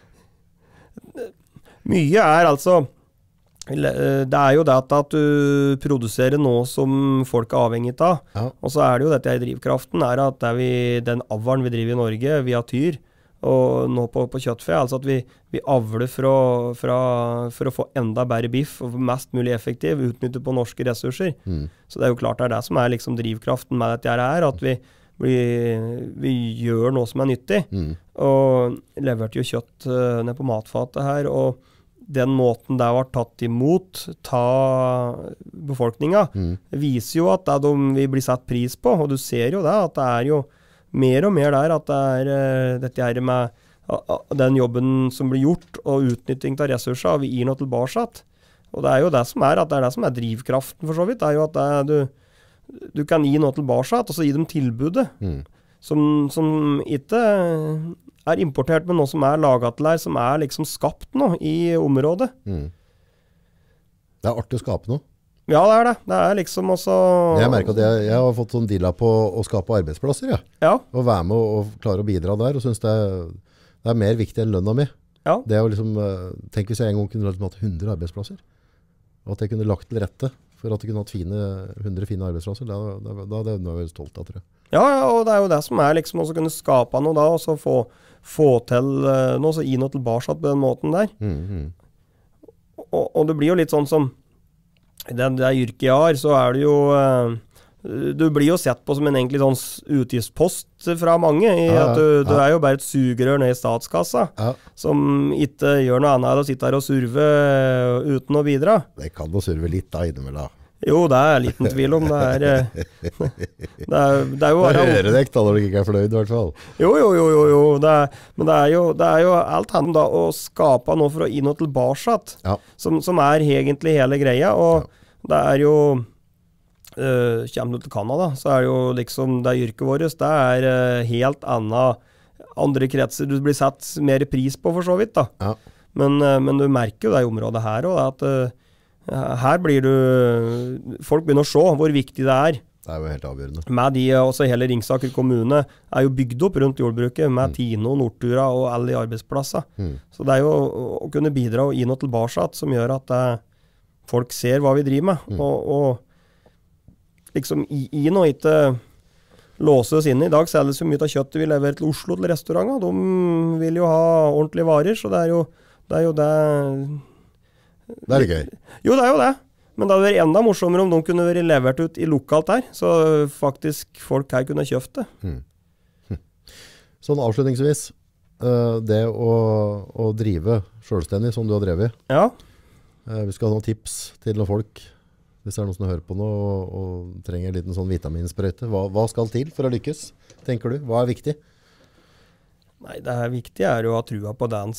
mye altså... Det jo det at du produserer noe som folk avhengig av. Ja. Og så det jo dette i drivkraften, at den avlen vi driver i Norge via tyr, og nå på kjøttfe, altså at vi avler for å få enda bedre biff og mest mulig effektiv, utnyttet på norske ressurser. Så det jo klart det som liksom drivkraften med dette at vi gjør noe som nyttig. Og leverte jo kjøtt ned på matfatet her, og den måten det var tatt imot befolkningen, viser jo at det vi blir satt pris på, og du ser jo det, at det jo mer og mer der, at det dette her med den jobben som blir gjort, og utnytting av ressurser, vi gir noe tilbake. Og det jo det som at det det som drivkraften for så vidt, det jo at du kan gi noe tilbake, og så gi dem tilbudet, som ikke importert, men noe som laget til her, som liksom skapt nå i området. Det artig å skape noe. Ja, det det. Det liksom også... Jeg merker at jeg har fått sånn dealer på å skape arbeidsplasser, ja. Og være med og klare å bidra der, og synes det mer viktig enn lønna mi. Ja. Det jo liksom, tenk hvis jeg en gang kunne hatt 100 arbeidsplasser, og at jeg kunne lagt til rette for at jeg kunne hatt 100 fine arbeidsplasser, da hadde jeg vært stolt av, tror jeg. Ja, og det jo det som liksom også kunne skape noe da, og så få til noe, så gi noe tilbake på den måten der. Og det blir jo litt sånn som det yrket jeg har, så det jo du blir jo sett på som en egentlig sånn utgiftspost fra mange, at du jo bare et sugerør ned i statskassa, som ikke gjør noe annet enn å sitte her og surve uten å bidra. Det kan du surve litt da, innimellom. Jo, det liten tvil om. Det jo... Høredekt da, når du ikke fornøyd i hvert fall. Jo. Men det jo alt handler da å skape noe for å gi noe tilbake, som egentlig hele greia, og det jo... kommer du til Kanada, så det jo liksom det yrket vårt, det helt andre kretser du blir satt mer pris på for så vidt da. Men du merker jo det i området her også, at her blir folk begynner å se hvor viktig det Det jo helt avgjørende. Med også hele Ringsaker kommune jo bygd opp rundt jordbruket, med Tino, Nortura og alle de arbeidsplasser. Så det jo å kunne bidra og gi noe tilbake som gjør at folk ser hva vi driver med, og liksom i noe ikke låse oss inn. I dag selges jo mye av kjøttet vi leverer til Oslo til restauranter. De vil jo ha ordentlige varer, så det jo det... Det litt gøy. Jo, det jo det. Men det hadde vært enda morsommere om de kunne vært levert ut i lokalt her, så faktisk folk her kunne kjøpt det. Sånn avslutningsvis, det å drive selvstendig som du har drevet. Ja. Vi skal ha noen tips til noen folk, hvis det noen som hører på noe og trenger en liten sånn vitaminsprøyte. Hva skal til for å lykkes, tenker du? Hva viktig? Nei, det viktige jo å ha trua på det han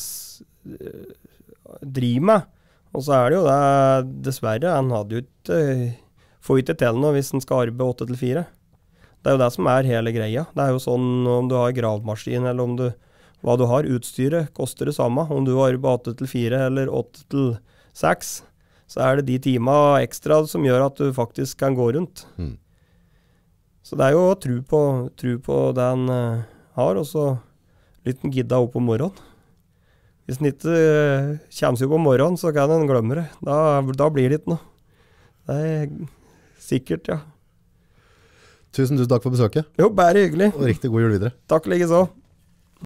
driver med. Og så det jo det, dessverre, han hadde jo ikke, får ikke til noe hvis han skal arbeide 8-4. Det jo det som hele greia. Det jo sånn om du har gravemaskin, eller om hva du har, utstyret koster det samme. Om du arbeider 8-4 eller 8-6, så det de timene ekstra som gjør at du faktisk kan gå rundt. Så det jo å tro på det han har, og så litt gidda opp om morgenen. Hvis den ikke kommer seg på morgenen, så kan den glemme det. Da blir det ikke noe. Det sikkert, ja. Tusen takk for besøket. Jo, bare hyggelig. Og riktig god jul videre. Takk like så.